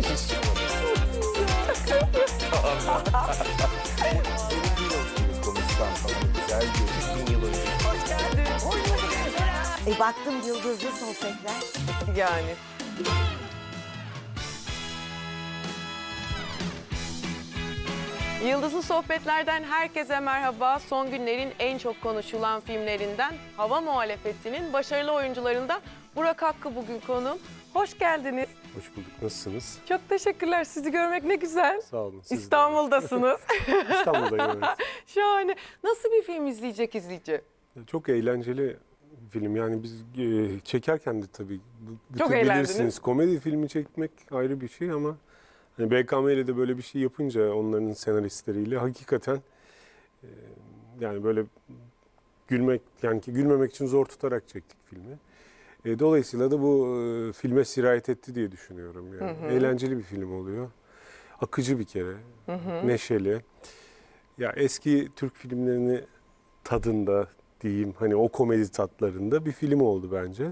Hiç Komistan falan güzel bir 1000 yıl önce. Hoş geldin. Baktım yıldızlı sohbetler. Yani. Yıldızlı Sohbetler'den herkese merhaba. Son günlerin en çok konuşulan filmlerinden Hava Muhalefeti'nin başarılı oyuncularından Burak Hakkı bugün konuğum. Hoş geldiniz. Hoş bulduk. Nasılsınız? Çok teşekkürler. Sizi görmek ne güzel. Sağ olun. Siz de. İstanbul'dasınız. İstanbul'dayım, evet. Şahane. Nasıl bir film izleyecek izleyici? Çok eğlenceli film. Yani biz çekerken de tabii Çok bilirsiniz. eğlendiniz. Komedi filmi çekmek ayrı bir şey ama hani BKM ile de böyle bir şey yapınca onların senaristleriyle hakikaten yani böyle gülmemek için zor tutarak çektik filmi. Dolayısıyla da bu filme sirayet etti diye düşünüyorum. Yani. Eğlenceli bir film oluyor. Akıcı bir kere. Neşeli. Ya eski Türk filmlerini tadında diyeyim, hani o komedi tatlarında bir film oldu bence.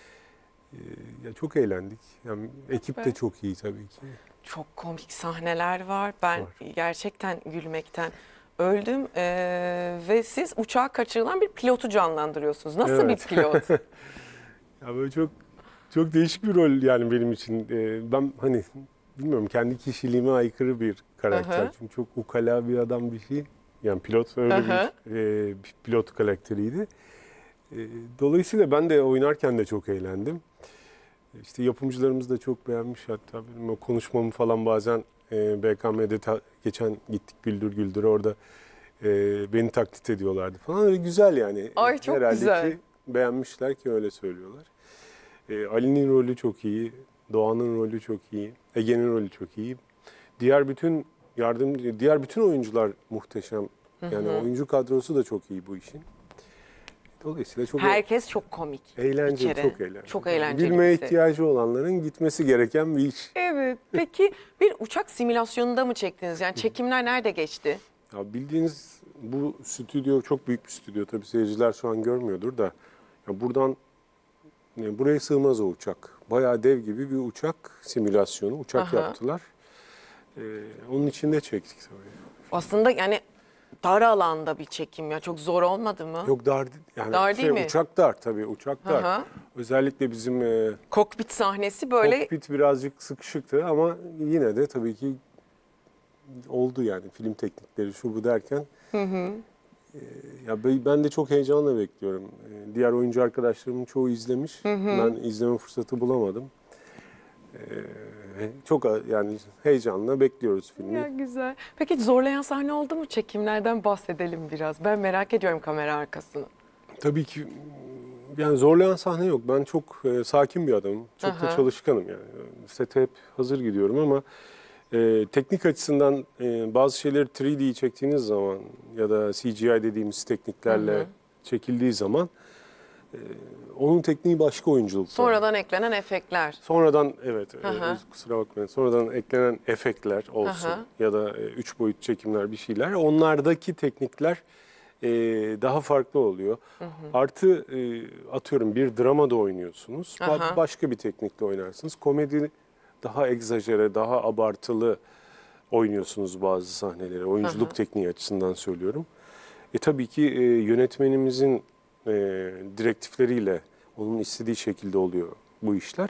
Ya çok eğlendik. Yani ekip de çok iyi tabii ki. Çok komik sahneler var. Ben Var. gerçekten gülmekten öldüm. Ve siz uçağa kaçırılan bir pilotu canlandırıyorsunuz. Nasıl Evet. bir pilot? Ya böyle çok değişik bir rol yani benim için. Ben hani bilmiyorum, kendi kişiliğime aykırı bir karakter. Aha. Çünkü çok ukala bir adam bir şey. Yani pilot öyle Aha. bir pilot karakteriydi. Dolayısıyla ben de oynarken de çok eğlendim. İşte yapımcılarımız da çok beğenmiş, hatta benim o konuşmamı falan bazen BKM'de geçen gittik Güldür Güldür, orada beni taklit ediyorlardı falan. Öyle güzel yani. Ay, çok herhalde güzel. ki beğenmişler ki öyle söylüyorlar. Ali'nin rolü çok iyi, Doğan'ın rolü çok iyi, Ege'nin rolü çok iyi. Diğer bütün oyuncular muhteşem. Yani oyuncu kadrosu da çok iyi bu işin. Dolayısıyla çok Herkes çok komik. eğlenceli, bir kere. çok eğlenceli. Çok eğlenceli. Gülmeye bir şey. ihtiyacı olanların gitmesi gereken bir iş. Evet. Peki bir uçak simülasyonunda mı çektiniz? Yani çekimler nerede geçti? Ya bildiğiniz bu stüdyo çok büyük bir stüdyo. Tabii seyirciler şu an görmüyordur da. Ya buradan buraya sığmaz o uçak. Bayağı dev gibi bir uçak simülasyonu, uçak Aha. yaptılar. Onun içinde çektik tabii. Aslında yani dar alanda bir çekim ya. Çok zor olmadı mı? Yok dar yani Dar değil mi? uçak dar tabii, uçak dar. Aha. Özellikle bizim Kokpit sahnesi böyle kokpit birazcık sıkışıktı ama yine de tabii ki oldu yani, film teknikleri şu bu derken. Ya ben de çok heyecanla bekliyorum. Diğer oyuncu arkadaşlarımın çoğu izlemiş. Ben izleme fırsatı bulamadım. Çok yani heyecanla bekliyoruz filmi. Ya güzel. Peki zorlayan sahne oldu mu? Çekimlerden bahsedelim biraz. Ben merak ediyorum kamera arkasını. Tabii ki yani zorlayan sahne yok. Ben çok sakin bir adamım. Çok da Aha. çalışkanım yani. Sete hep hazır gidiyorum ama teknik açısından bazı şeyleri 3D çektiğiniz zaman ya da CGI dediğimiz tekniklerle çekildiği zaman onun tekniği başka oyunculukta. Sonradan eklenen efektler. Sonradan evet, Aha. kusura bakmayın. Sonradan eklenen efektler olsun Aha. ya da 3 boyut çekimler, bir şeyler. Onlardaki teknikler daha farklı oluyor. Artı atıyorum bir dramada oynuyorsunuz. Aha. Başka bir teknikle oynarsınız. Komedi daha egzajere, daha abartılı oynuyorsunuz bazı sahneleri. Oyunculuk tekniği açısından söylüyorum. Tabii ki yönetmenimizin direktifleriyle, onun istediği şekilde oluyor bu işler.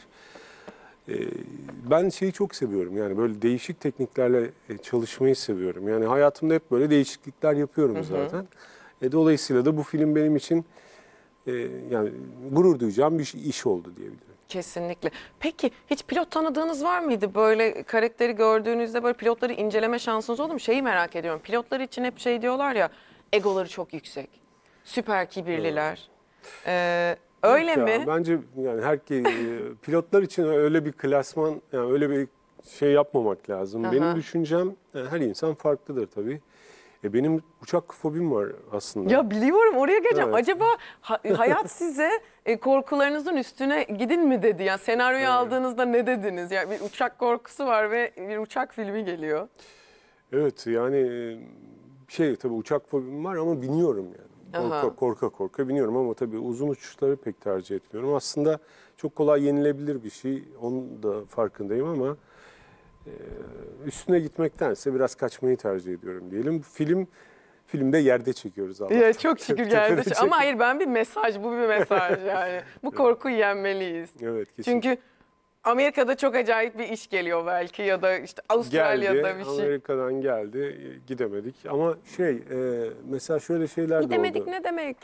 Ben şeyi çok seviyorum, yani böyle değişik tekniklerle çalışmayı seviyorum. Yani hayatımda hep böyle değişiklikler yapıyorum zaten. Dolayısıyla da bu film benim için yani gurur duyacağım bir iş oldu diyebilirim. Kesinlikle. Peki hiç pilot tanıdığınız var mıydı? Böyle karakteri gördüğünüzde böyle pilotları inceleme şansınız oldu mu? Şeyi merak ediyorum. Pilotlar için hep şey diyorlar ya, egoları çok yüksek. Süper kibirliler. Öyle Yok ya, mi? bence yani pilotlar için öyle bir klasman, yani öyle bir şey yapmamak lazım. Aha. Benim düşüncem, yani her insan farklıdır tabii. Benim uçak fobim var aslında. Ya biliyorum, oraya geleceğim. Evet. Acaba hayat size korkularınızın üstüne gidin mi dedi? Yani senaryoyu aldığınızda ne dediniz? Yani bir uçak korkusu var ve bir uçak filmi geliyor. Evet yani tabii uçak fobim var ama biniyorum yani. Aha. Korka biniyorum ama tabii uzun uçuşları pek tercih etmiyorum. Aslında çok kolay yenilebilir bir şey. Onun da farkındayım ama üstüne gitmektense biraz kaçmayı tercih ediyorum diyelim. Filmde yerde çekiyoruz Allah'tan. Ya çok şükür Tepede geldi. çekiyoruz. Ama hayır bu bir mesaj yani. Bu korkuyu yenmeliyiz. Evet, kesinlikle. Çünkü Amerika'da çok acayip bir iş geliyor belki ya da işte Avustralya'da bir şey. Amerika'dan geldi, gidemedik. Ama mesela şöyle şeyler de Gidemedik oldu. ne demek?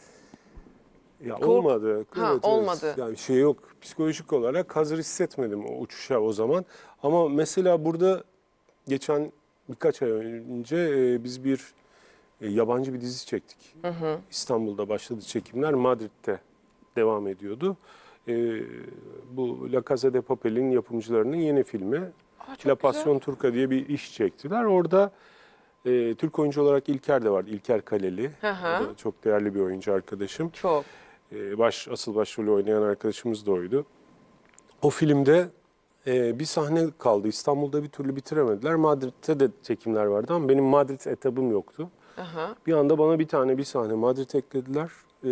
Ya olmadı. olmadı. Yani şey yok. Psikolojik olarak hazır hissetmedim o uçuşa o zaman. Ama mesela burada geçen birkaç ay önce biz bir yabancı bir dizi çektik. İstanbul'da başladı çekimler. Madrid'de devam ediyordu. Bu La Casa de Papel'in yapımcılarının yeni filmi. Çok La güzel. Passion Turca diye bir iş çektiler. Orada Türk oyuncu olarak İlker de vardı. İlker Kaleli. Hı hı. O da çok değerli bir oyuncu arkadaşım. Çok. Asıl başrolü oynayan arkadaşımız da oydu. O filmde bir sahne kaldı. İstanbul'da bir türlü bitiremediler. Madrid'de de çekimler vardı ama benim Madrid etabım yoktu. Aha. Bir anda bana bir sahne Madrid eklediler.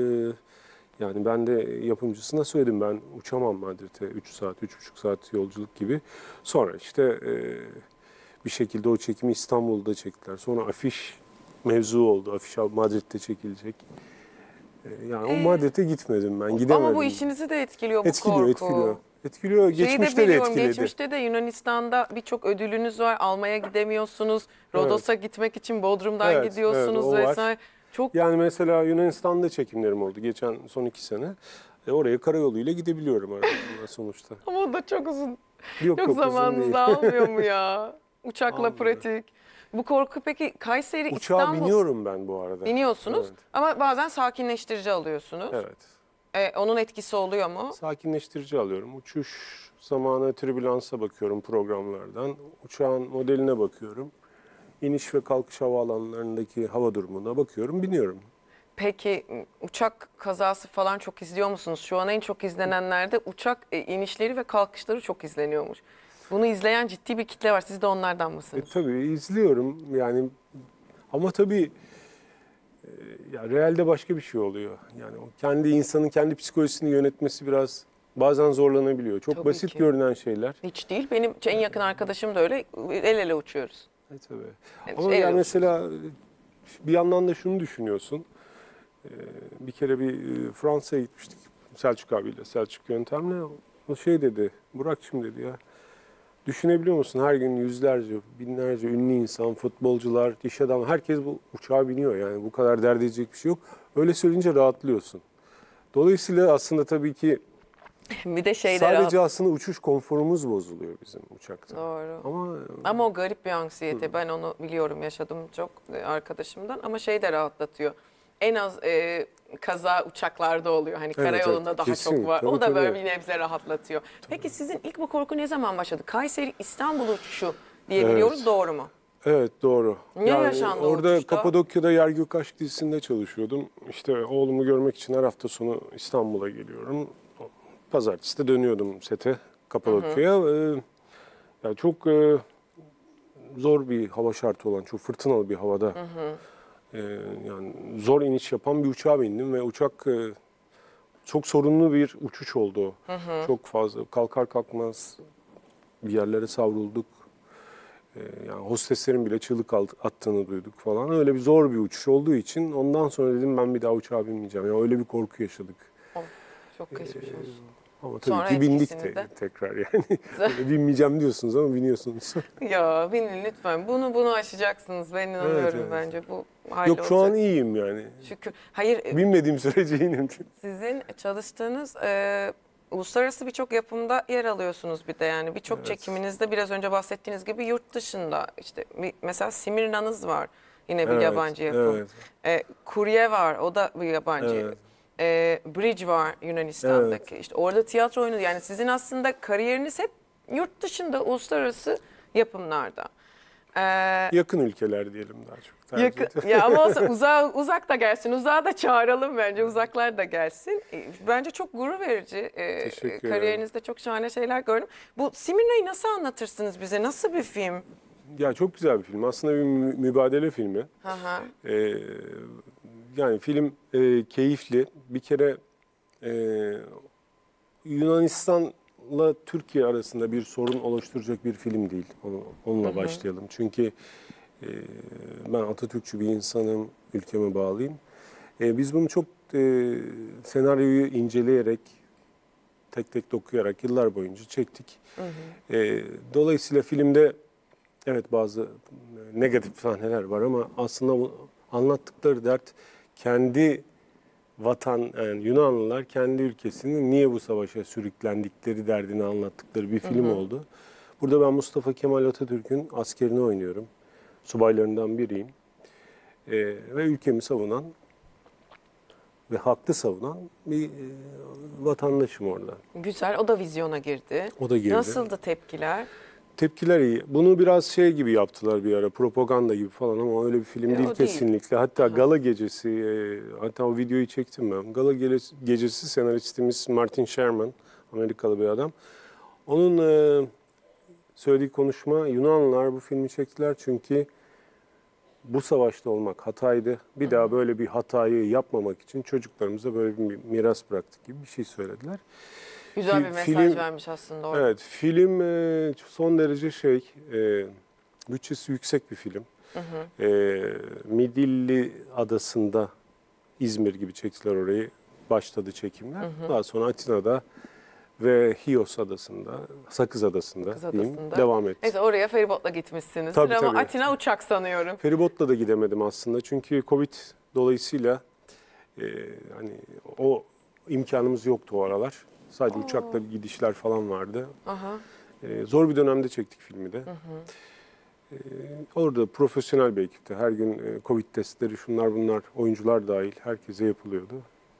Yani ben de yapımcısına söyledim, ben uçamam Madrid'e 3 saat, 3,5 saat yolculuk gibi. Sonra işte bir şekilde o çekimi İstanbul'da çektiler. Sonra afiş mevzu oldu. Afiş Madrid'de çekilecek. Yani o Madrid'e gitmedim ben, gidemedim. Ama bu işinizi de etkiliyor bu korku. Etkiliyor. Şeyi Geçmişte de de biliyorum, etkiledi. geçmişte de Yunanistan'da birçok ödülünüz var. Almaya gidemiyorsunuz. Rodos'a gitmek için Bodrum'dan Evet, gidiyorsunuz evet, o var. vesaire. Çok Yani mesela Yunanistan'da çekimlerim oldu geçen son 2 sene. Oraya karayoluyla gidebiliyorum arada sonuçta. ama o da çok uzun. Yok, Çok uzun zamanınızı değil. almıyor mu ya? Uçakla Almıyor. pratik. Bu korku peki Kayseri, Uçağa İstanbul biniyorum ben bu arada. biniyorsunuz Evet. ama bazen sakinleştirici alıyorsunuz. Evet. Onun etkisi oluyor mu? Sakinleştirici alıyorum. Uçuş zamanı tribülansa bakıyorum programlardan. Uçağın modeline bakıyorum. İniş ve kalkış havaalanlarındaki hava durumuna bakıyorum, biniyorum. Peki uçak kazası falan çok izliyor musunuz? Şu an en çok izlenenlerde uçak inişleri ve kalkışları çok izleniyormuş. Bunu izleyen ciddi bir kitle var. Siz de onlardan mısınız? Tabii izliyorum yani, ama tabii ya realde başka bir şey oluyor. Yani o kendi insanın kendi psikolojisini yönetmesi biraz bazen zorlanabiliyor. Çok Tabii basit ki. görünen şeyler. Hiç değil. Benim en yakın arkadaşım da öyle. El ele uçuyoruz. Tabii. Evet, Ama el yani ele mesela bir yandan da şunu düşünüyorsun. Bir kere Fransa'ya gitmiştik Selçuk abiyle, Selçuk Yöntem'le. O şey dedi, Burak'cığım dedi ya, düşünebiliyor musun her gün yüzlerce, binlerce ünlü insan, futbolcular, iş adamı, herkes bu uçağa biniyor. Yani bu kadar dert edecek bir şey yok. Öyle söyleyince rahatlıyorsun. Dolayısıyla aslında tabii ki Bir de şeyler sadece aslında uçuş konforumuz bozuluyor bizim uçakta. Doğru. Ama Ama o garip bir anksiyete. Ben onu biliyorum, yaşadım çok arkadaşımdan. Ama şey de rahatlatıyor. En az kaza uçaklarda oluyor. Hani karayolunda evet, daha kesin. çok var. Tabii, o da böyle tabii. bir nebze rahatlatıyor. Peki sizin ilk bu korku ne zaman başladı? Kayseri İstanbul uçuşu diye biliyoruz, doğru mu? evet, doğru. Ne yaşandı o orada uçuşta? Kapadokya'da Yer Gök Aşk dizisinde çalışıyordum. İşte oğlumu görmek için her hafta sonu İstanbul'a geliyorum. Pazartesi de dönüyordum sete Kapadokya'ya. Yani çok zor bir hava şartı olan, çok fırtınalı bir havada. Yani zor iniş yapan bir uçağa bindim ve uçak çok sorunlu bir uçuş oldu o. Çok fazla kalkar kalkmaz bir yerlere savrulduk. Yani hosteslerin bile çığlık attığını duyduk falan. Öyle bir zor bir uçuş olduğu için ondan sonra dedim ben bir daha uçağa binmeyeceğim. Yani öyle bir korku yaşadık. Of, çok geçmiş olsun. Ama tabii Sonra ki bindik etkisini de. tekrar yani. Böyle binmeyeceğim diyorsunuz ama biniyorsunuz. Ya binin lütfen. Bunu aşacaksınız. Ben inanıyorum evet. bence. Bu Yok, şu an iyiyim yani. Şükür. Hayır, Binmediğim sürece iyiyim. sizin çalıştığınız uluslararası birçok yapımda yer alıyorsunuz bir de, yani birçok çekiminizde biraz önce bahsettiğiniz gibi yurt dışında, işte mesela Simirna'nız var, yine bir Evet, yabancı yapım. Kurye var, o da bir yabancı. Evet. Bridge var Yunanistan'daki. İşte orada tiyatro oyunu, yani sizin aslında kariyeriniz hep yurt dışında uluslararası yapımlarda. Yakın ülkeler diyelim daha çok. tercih Yakın, ediyorum. ya ama olsa uzak da gelsin. Uzağa da çağıralım bence. Uzaklar da gelsin. Bence çok gurur verici. Teşekkür ederim. Kariyerinizde çok şahane şeyler gördüm. Bu Simirna'yı nasıl anlatırsınız bize? Nasıl bir film? Ya çok güzel bir film. Aslında bir mübadele filmi. Hı hı. Yani film keyifli. Bir kere Yunanistan İran'la Türkiye arasında bir sorun oluşturacak bir film değil. Onunla başlayalım. Çünkü ben Atatürkçü bir insanım, ülkeme bağlıyım. Biz bunu çok senaryoyu inceleyerek, tek tek dokuyarak yıllar boyunca çektik. Dolayısıyla filmde evet bazı negatif sahneler var ama aslında anlattıkları dert kendi vatan, yani Yunanlılar kendi ülkesinin niye bu savaşa sürüklendikleri derdini anlattıkları bir film oldu. Burada ben Mustafa Kemal Atatürk'ün askerini oynuyorum. Subaylarından biriyim. Ve ülkemi savunan ve haklı savunan bir vatandaşım orada. Güzel. O da vizyona girdi. O da girdi. Nasıldı tepkiler? Tepkiler iyi. Bunu biraz şey gibi yaptılar bir ara, propaganda gibi falan ama öyle bir film O değil değil. kesinlikle. Hatta gala gecesi, hatta o videoyu çektim ben. Gala gecesi senaristimiz Martin Sherman, Amerikalı bir adam. Onun söylediği konuşma, Yunanlılar bu filmi çektiler çünkü bu savaşta olmak hataydı. Bir daha böyle bir hatayı yapmamak için çocuklarımıza böyle bir miras bıraktık gibi bir şey söylediler. Güzel bir mesaj Film- vermiş aslında orada. Evet, film son derece bütçesi yüksek bir film. Midilli Adası'nda, İzmir gibi çektiler orayı, başladı çekimler. Daha sonra Atina'da ve Hios Adası'nda, Sakız Adası'nda, Sakız diyeyim, Adası'nda. devam etti. Neyse oraya feribotla gitmişsiniz. Tabii, Ama tabii. Atina uçak sanıyorum. Feribotla da gidemedim aslında çünkü Covid dolayısıyla hani o imkanımız yoktu o aralar. Sadece uçakla gidişler falan vardı. Aha. Zor bir dönemde çektik filmi de. Orada profesyonel bir ekipte. Her gün Covid testleri, şunlar bunlar, oyuncular dahil herkese yapılıyordu.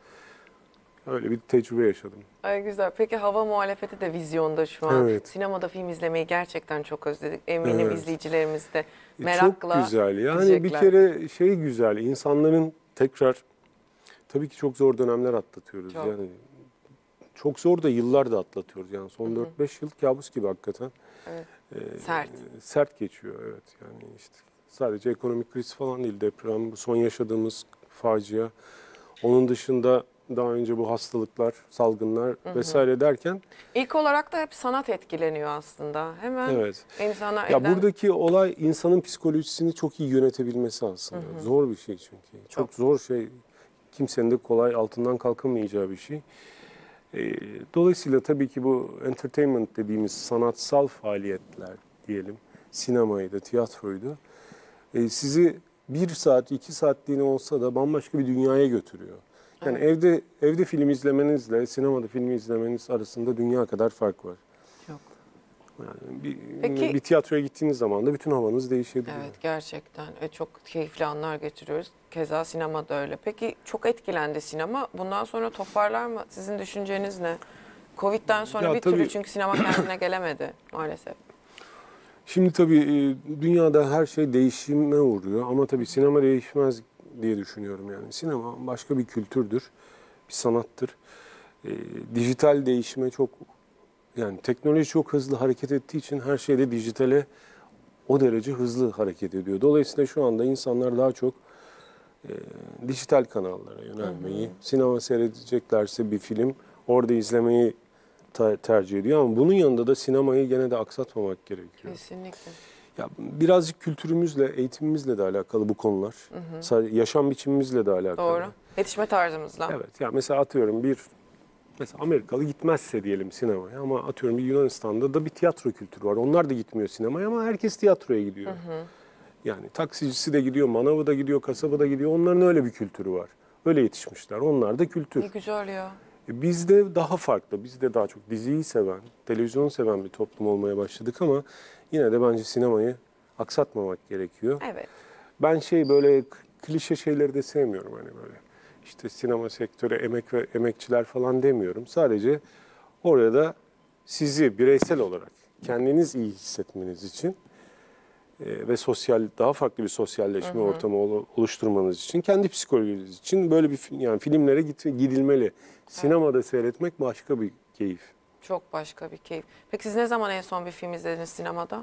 Öyle bir tecrübe yaşadım. Ay güzel. Peki Hava Muhalefeti de vizyonda şu an. Evet. Sinemada film izlemeyi gerçekten çok özledik. Eminim Evet. izleyicilerimiz de merakla Çok güzel. Yani bir gidecekler. kere güzel. İnsanların tekrar tabii ki çok zor dönemler atlatıyoruz. Çok. Yani çok zor da yıllar da atlatıyoruz. Yani son 4-5 yıl kabus gibi hakikaten. Evet. Ee, Sert. Sert geçiyor evet. Yani işte sadece ekonomik kriz falan değil, deprem, bu son yaşadığımız facia. Onun dışında daha önce bu hastalıklar, salgınlar vesaire derken İlk olarak da hep sanat etkileniyor aslında. Hemen evet. insanlar Ya elden... buradaki olay insanın psikolojisini çok iyi yönetebilmesi aslında. Zor bir şey çünkü. Çok zor şey. Kimsenin de kolay altından kalkamayacağı bir şey. Dolayısıyla tabii ki bu entertainment dediğimiz sanatsal faaliyetler diyelim, sinemaydı, tiyatroydu. Sizi 1 saat, 2 saatliğine olsa da bambaşka bir dünyaya götürüyor. Yani evde film izlemenizle sinemada film izlemeniz arasında dünya kadar fark var. Yok. Yani Peki- bir tiyatroya gittiğiniz zaman da bütün havanız değişebiliyor. Evet gerçekten çok keyifli anlar geçiriyoruz. Keza sinemada öyle. Peki çok etkilendi sinema. Bundan sonra toparlar mı? Sizin düşünceniz ne? Covid'den sonra Ya bir tabii- türlü çünkü sinema kendine gelemedi maalesef. Şimdi tabii dünyada her şey değişime uğruyor ama tabii sinema değişmez diye düşünüyorum yani. Sinema başka bir kültürdür, bir sanattır. Dijital değişime yani teknoloji çok hızlı hareket ettiği için her şeyde dijitale o derece hızlı hareket ediyor. Dolayısıyla şu anda insanlar daha çok dijital kanallara yönelmeyi, sinema seyredeceklerse bir film orada izlemeyi tercih ediyor ama bunun yanında da sinemayı gene de aksatmamak gerekiyor. Kesinlikle. Ya birazcık kültürümüzle, eğitimimizle de alakalı bu konular. Sadece yaşam biçimimizle de alakalı. Doğru. Yetişme tarzımızla. Evet. Ya mesela atıyorum mesela Amerikalı gitmezse diyelim sinemaya ama atıyorum bir Yunanistan'da da bir tiyatro kültürü var. Onlar da gitmiyor sinemaya ama herkes tiyatroya gidiyor. Yani taksicisi de gidiyor, manavı da gidiyor, kasabı da gidiyor. Onların öyle bir kültürü var. Öyle yetişmişler. Onlar da kültür. Ne güzel ya. Bizde daha farklı. Bizde daha çok diziyi seven, televizyonu seven bir toplum olmaya başladık ama yine de bence sinemayı aksatmamak gerekiyor. Evet. Ben böyle klişe şeyleri de sevmiyorum hani böyle. İşte sinema sektörü emek ve emekçiler falan demiyorum. Sadece orada sizi bireysel olarak kendiniz iyi hissetmeniz için ve daha farklı bir sosyalleşme ortamı oluşturmanız için, kendi psikolojiniz için böyle yani filmlere gidilmeli. Sinemada seyretmek başka bir keyif. Çok başka bir keyif. Peki siz ne zaman en son bir film izlediniz sinemada?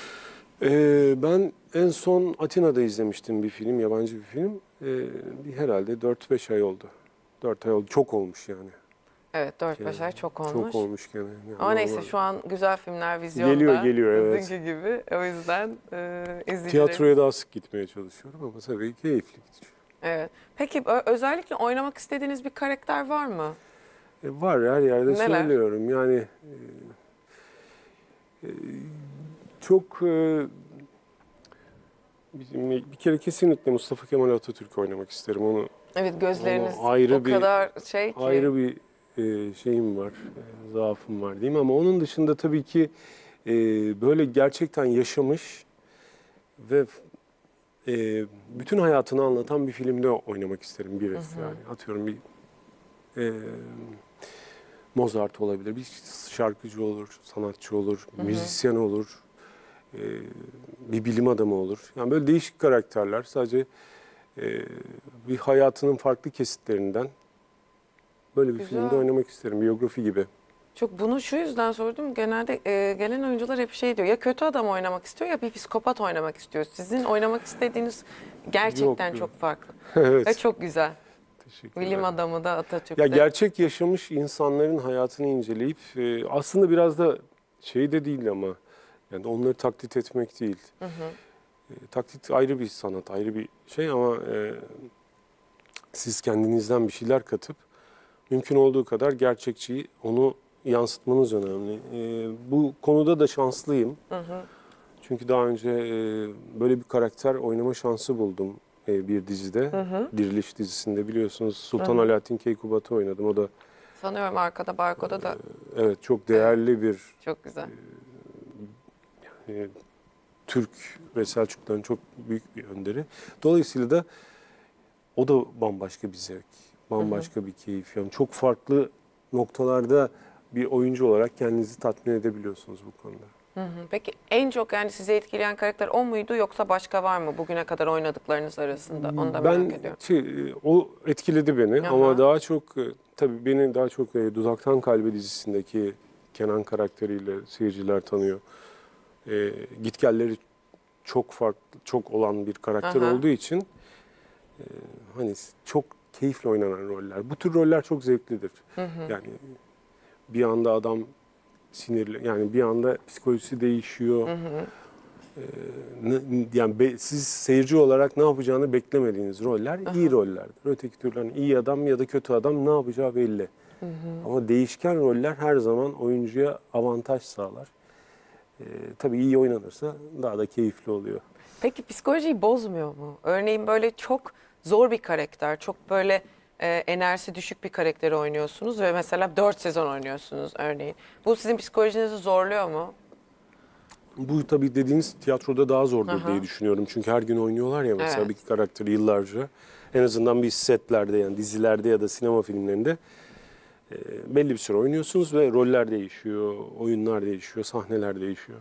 Ben en son Atina'da izlemiştim bir film, yabancı bir film. Herhalde 4-5 ay oldu. 4 ay oldu, çok olmuş yani. Evet, 4-5 ay çok olmuş. Çok olmuş gene. Yani Ama neyse normal. şu an güzel filmler vizyonda. Geliyor, evet. Sizinki gibi. O yüzden izleyicilerimiz... Tiyatroya daha sık gitmeye çalışıyorum ama tabii keyifli gidiyor. Evet. Peki özellikle oynamak istediğiniz bir karakter var mı? Var, her yerde Neler? söylüyorum. Yani çok bir kere kesinlikle Mustafa Kemal Atatürk oynamak isterim. Onu Evet, gözleriniz Ama ayrı o bir- kadar şey ki. ayrı bir şeyim var, zaafım var diyeyim ama onun dışında tabii ki böyle gerçekten yaşamış ve bütün hayatını anlatan bir filmde oynamak isterim birisi. Yani atıyorum bir Mozart olabilir, bir şarkıcı olur, sanatçı olur, müzisyen olur, bir bilim adamı olur. Yani böyle değişik karakterler, sadece bir hayatının farklı kesitlerinden böyle bir Güzel. filmde oynamak isterim, biyografi gibi. Çok bunu şu yüzden sordum. Genelde gelen oyuncular hep şey diyor. Ya kötü adam oynamak istiyor ya bir psikopat oynamak istiyor. Sizin oynamak istediğiniz gerçekten Yok. çok farklı. Evet, Ve çok güzel. teşekkürler. Bilim adamı da Atatürk'te. Ya gerçek yaşamış insanların hayatını inceleyip aslında biraz da şey de değil ama yani onları taklit etmek değil. Taklit ayrı bir sanat, ayrı bir şey ama siz kendinizden bir şeyler katıp mümkün olduğu kadar gerçekçiyi onu yansıtmanız önemli. Bu konuda da şanslıyım. Çünkü daha önce böyle bir karakter oynama şansı buldum bir dizide. Diriliş dizisinde biliyorsunuz Sultan Alaaddin Keykubat'ı oynadım. O da Sanıyorum arkada barkoda da evet çok değerli bir çok güzel. Türk ve Selçukluların çok büyük bir önderi. Dolayısıyla da o da bambaşka bir zevk, bambaşka bir keyif. Yani çok farklı noktalarda bir oyuncu olarak kendinizi tatmin edebiliyorsunuz bu konuda. Peki en çok yani sizi etkileyen karakter o muydu yoksa başka var mı bugüne kadar oynadıklarınız arasında? Onu da merak ediyorum. O etkiledi beni Aha. ama daha çok tabii beni daha çok Dudaktan Kalbe dizisindeki Kenan karakteriyle seyirciler tanıyor. Gitgelleri çok farklı, çok olan bir karakter Aha. olduğu için hani çok keyifle oynanan roller. Bu tür roller çok zevklidir. Yani bir anda adam sinirli, yani bir anda psikolojisi değişiyor. Yani siz seyirci olarak ne yapacağını beklemediğiniz roller iyi rollerdir. Öteki türlü hani iyi adam ya da kötü adam ne yapacağı belli. Ama değişken roller her zaman oyuncuya avantaj sağlar. Tabii iyi oynanırsa daha da keyifli oluyor. Peki psikolojiyi bozmuyor mu? Örneğin böyle çok zor bir karakter, çok böyle enerjisi düşük bir karakteri oynuyorsunuz ve mesela 4 sezon oynuyorsunuz örneğin. Bu sizin psikolojinizi zorluyor mu? Bu tabii dediğiniz tiyatroda daha zordur Aha. diye düşünüyorum. Çünkü her gün oynuyorlar ya mesela Evet. bir karakteri yıllarca. En azından bir setlerde yani dizilerde ya da sinema filmlerinde belli bir süre oynuyorsunuz ve roller değişiyor, oyunlar değişiyor, sahneler değişiyor.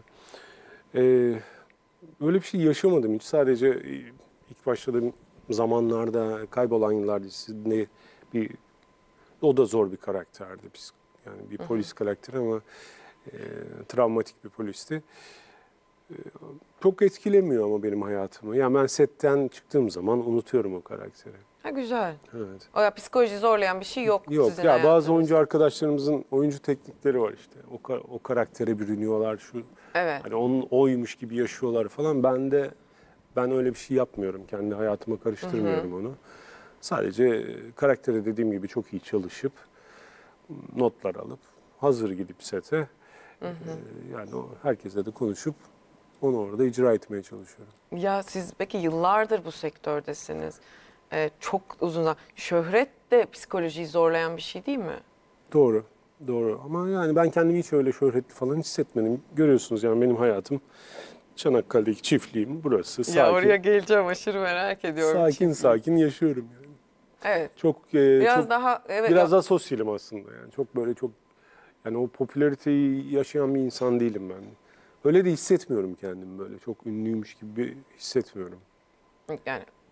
Öyle bir şey yaşamadım hiç. Sadece ilk başladığım zamanlarda Kaybolan Yıllar dizisinde o da zor bir karakterdi. Yani bir polis karakteri ama travmatik bir polisti. Çok etkilemiyor ama benim hayatımı. Yani ben setten çıktığım zaman unutuyorum o karakteri. Ha güzel. Evet. O ya psikoloji zorlayan bir şey yok, Yok sizin ya bazı hayatınızda. oyuncu arkadaşlarımızın oyuncu teknikleri var işte. O karaktere bürünüyorlar şu. Evet. Hani onun oymuş gibi yaşıyorlar falan. Ben öyle bir şey yapmıyorum. Kendi hayatıma karıştırmıyorum onu. Sadece karaktere dediğim gibi çok iyi çalışıp notlar alıp hazır gidip sete yani herkesle de konuşup onu orada icra etmeye çalışıyorum. Ya siz peki yıllardır bu sektördesiniz. Çok uzun zaman. Şöhret de psikolojiyi zorlayan bir şey değil mi? Doğru. Doğru. Ama yani ben kendimi hiç öyle şöhretli falan hissetmedim. Görüyorsunuz yani benim hayatım Çanakkale'deki çiftliğim burası. Sakin. Ya oraya geleceğim, aşırı merak ediyorum. Sakin yaşıyorum yani. Evet. Çok Biraz çok daha evet. biraz daha sosyalim aslında yani. Çok böyle çok yani o popülariteyi yaşayan bir insan değilim ben. Öyle de hissetmiyorum kendimi böyle. Çok ünlüymüş gibi hissetmiyorum. Yani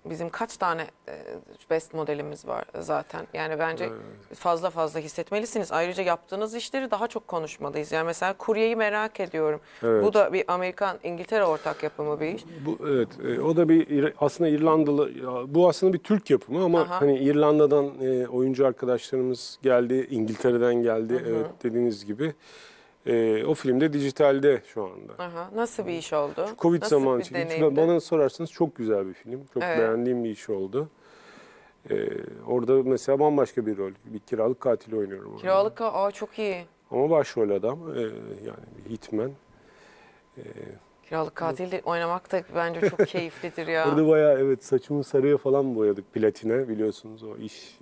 bizim kaç tane best modelimiz var zaten. Yani bence fazla fazla hissetmelisiniz. Ayrıca yaptığınız işleri daha çok konuşmalıyız. Yani mesela Kurye'yi merak ediyorum. Evet. Bu da bir Amerikan-İngiltere ortak yapımı bir iş. Evet, o da bir aslında İrlandalı, bu aslında bir Türk yapımı ama Aha. hani İrlanda'dan oyuncu arkadaşlarımız geldi, İngiltere'den geldi, evet dediğiniz gibi. O film de dijitalde şu anda. Aha. Nasıl bir iş oldu? Covid Nasıl zamanı bir çekilmiş. deneyimdi? Bana sorarsanız çok güzel bir film. Çok Evet. beğendiğim bir iş oldu. Orada mesela bambaşka bir rol. Bir kiralık katil oynuyorum. orada. Kiralık, çok iyi. Ama başrol adam, yani bir hitman. Kiralık katil oynamak da bence çok keyiflidir ya. Orada bayağı evet saçımı sarıya falan boyadık, platine biliyorsunuz o iş.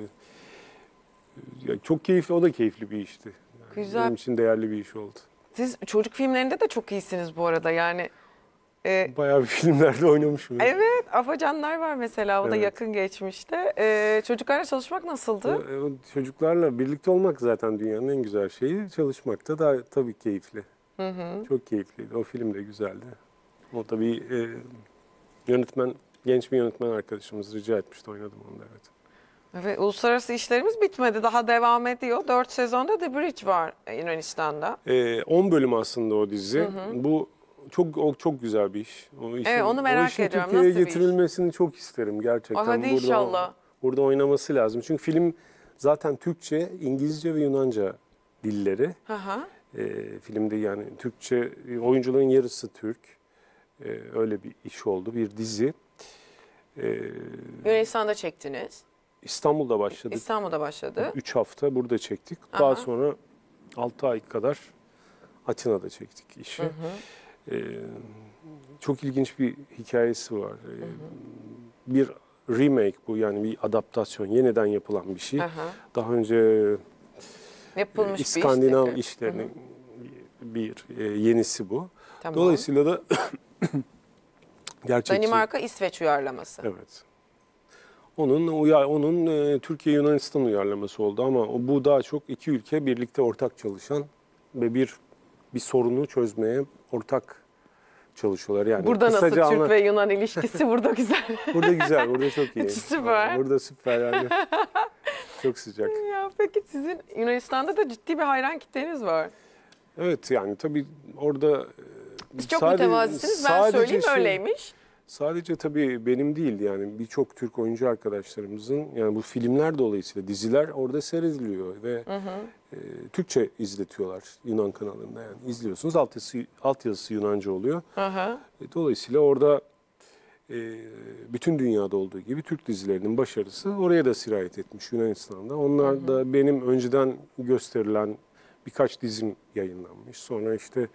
Ya çok keyifli, o da keyifli bir işti. Yani Güzel. Benim için değerli bir iş oldu. Siz çocuk filmlerinde de çok iyisiniz bu arada yani. Bayağı bir filmlerde oynamışım. Evet, Afacanlar var mesela, o da Evet. yakın geçmişte. Çocuklarla çalışmak nasıldı? O çocuklarla birlikte olmak zaten dünyanın en güzel şeyi. Çalışmak da daha tabii keyifli. Çok keyifliydi. O film de güzeldi. O da bir yönetmen, genç bir yönetmen arkadaşımız rica etmişti. Oynadım onu da evet. Evet, uluslararası işlerimiz bitmedi, daha devam ediyor. 4 sezonda The Bridge var Yunanistan'da. 10 bölüm aslında o dizi. Bu çok güzel bir iş. O işin, Evet, onu merak o işin ediyorum. Türkiye'ye Nasıl bir iş? getirilmesini çok isterim gerçekten. Hadi inşallah. Burada oynaması lazım. Çünkü film zaten Türkçe, İngilizce ve Yunanca dilleri. Hı hı. Filmde yani Türkçe, oyuncuların yarısı Türk. Öyle bir iş oldu, bir dizi. Yunanistan'da çektiniz. İstanbul'da başladık. İstanbul'da başladı. 3 hafta burada çektik. Aha. Daha sonra 6 ay kadar Atina'da çektik işi. Çok ilginç bir hikayesi var. Bir remake bu, yani bir adaptasyon, yeniden yapılan bir şey. Hı hı. Daha önce Yapılmış bir İskandinav iş. işlerinin bir yenisi bu. Tamam. Dolayısıyla da gerçekçi. Danimarka, İsveç uyarlaması. Evet. Onun Türkiye Yunanistan uyarlaması oldu ama bu daha çok iki ülke birlikte ortak çalışan ve bir sorunu çözmeye ortak çalışıyorlar. Yani Burada nasıl kısaca Türk ve Yunan ilişkisi burada güzel. Burada güzel, burada çok iyi. Süper. Burada süper yani. Çok sıcak. Ya peki sizin Yunanistan'da da ciddi bir hayran kitleniz var. Evet yani tabii orada Siz çok mütevazisiniz. Ben söyleyeyim öyleymiş. Sadece tabii benim değil, yani birçok Türk oyuncu arkadaşlarımızın, yani bu filmler dolayısıyla diziler orada seyrediliyor ve Türkçe izletiyorlar Yunan kanalında, yani izliyorsunuz, altyazısı Yunanca oluyor. Hı hı. Dolayısıyla orada bütün dünyada olduğu gibi Türk dizilerinin başarısı oraya da sirayet etmiş Yunanistan'da. Onlar da benim önceden gösterilen birkaç dizim yayınlanmış. Sonra işte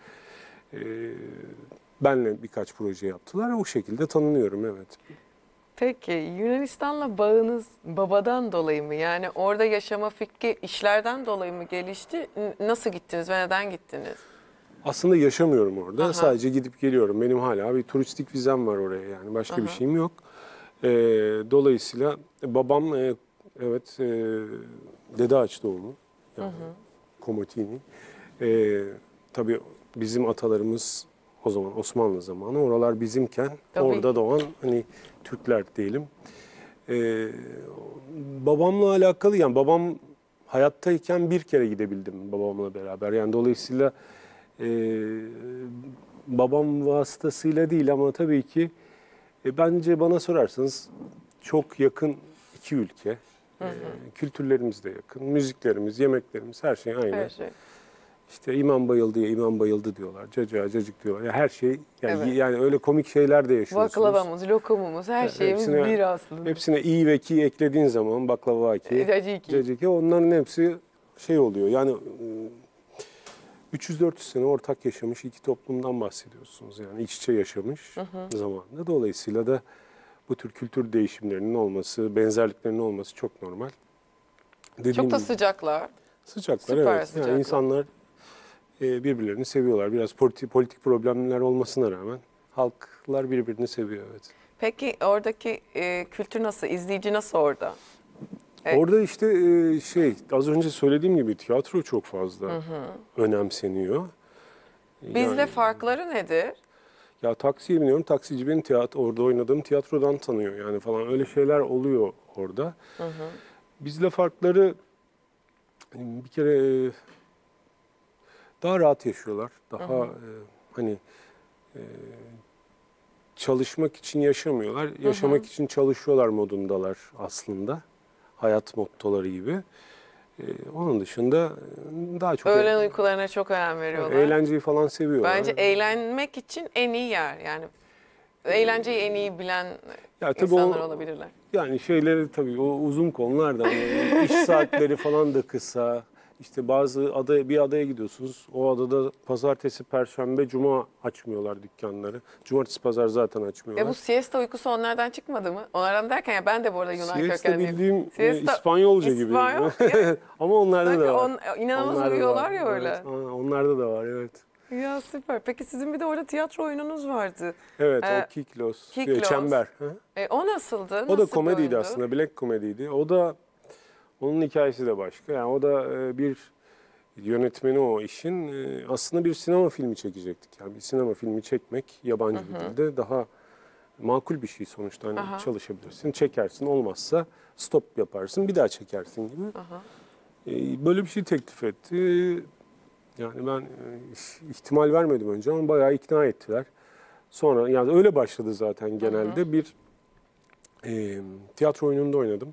benle birkaç proje yaptılar. O şekilde tanınıyorum, evet. Peki Yunanistan'la bağınız babadan dolayı mı? Yani orada yaşama fikri işlerden dolayı mı gelişti? Nasıl gittiniz ve neden gittiniz? Aslında yaşamıyorum orada. Aha. Sadece gidip geliyorum. Benim hala bir turistik vizem var oraya, yani. Başka bir şeyim yok. Dolayısıyla babam evet Dede Ağaç doğumlu. Yani Komotini. Tabii bizim atalarımız o zaman Osmanlı zamanı. Oralar bizimken Tabii. orada doğan hani Türkler diyelim. Babamla alakalı, yani babam hayattayken bir kere gidebildim babamla beraber. Yani dolayısıyla babam vasıtasıyla değil ama tabii ki bence bana sorarsanız çok yakın iki ülke. Kültürlerimiz de yakın, müziklerimiz, yemeklerimiz, her şey aynı. Her şey. İşte imam bayıldı ya imam bayıldı diyorlar, cacığa cacık diyorlar. Ya her şey, yani, Evet. yani öyle komik şeyler de yaşıyorsunuz. Baklavamız, lokumumuz, her şeyimiz hepsine- bir aslında. Hepsine i ve ki eklediğin zaman baklava ki, Caciki. caciki, onların hepsi şey oluyor. Yani 300-400 sene ortak yaşamış iki toplumdan bahsediyorsunuz. Yani iç içe yaşamış zamanında. Dolayısıyla da bu tür kültür değişimlerinin olması, benzerliklerinin olması çok normal. Dediğim Çok da gibi, sıcaklar. sıcaklar, süper evet. sıcaklar. Yani insanlar birbirlerini seviyorlar. Biraz politik problemler olmasına rağmen halklar birbirini seviyor, evet. Peki oradaki kültür nasıl? İzleyici nasıl orada? Evet. Orada işte az önce söylediğim gibi tiyatro çok fazla önemseniyor. Bizle Yani- farkları nedir? Ya taksiye biniyorum, taksici beni orada oynadığım tiyatrodan tanıyor yani falan, öyle şeyler oluyor orada. Bizle farkları bir kere daha rahat yaşıyorlar. Daha hani e, çalışmak için yaşamıyorlar. Yaşamak için çalışıyorlar modundalar aslında. Hayat mottoları gibi. Onun dışında daha çok Öğlen uykularına çok önem veriyorlar. eğlenceyi falan seviyorlar. Bence eğlenmek için en iyi yer. Yani eğlenceyi en iyi bilen Ya tabii insanlar olabilirler. yani şeyleri tabii o uzun konular da hani iş saatleri falan da kısa. İşte bir adaya gidiyorsunuz. O adada pazartesi, perşembe, cuma açmıyorlar dükkanları. Cumartesi, pazar zaten açmıyorlar. Bu siesta uykusu onlardan çıkmadı mı? Onlardan derken ya ben de bu arada Yunan Siesta kökenliyim. bildiğim Siesta- İspanyolca gibi. İspanyol, evet. Ama onlarda Sanki da var. inanılmaz Onlarda da uyuyorlar var. ya öyle. Evet, onlarda da var, evet. Ya süper. Peki sizin bir de orada tiyatro oyununuz vardı. Evet, Ee, o Kiklos, Kiklos. Çember. Hı. O nasıldı? O da Nasıl bir komediydi oyundu? aslında, black komediydi. Onun hikayesi de başka. Yani o da bir yönetmeni o işin. Aslında bir sinema filmi çekecektik. Yani bir sinema filmi çekmek yabancı bir dilde daha makul bir şey sonuçta. Hani çalışabilirsin, çekersin, olmazsa stop yaparsın, bir daha çekersin gibi. Böyle bir şey teklif etti. Yani ben ihtimal vermedim önce ama bayağı ikna ettiler. Sonra yani öyle başladı zaten genelde. Bir tiyatro oyununda oynadım.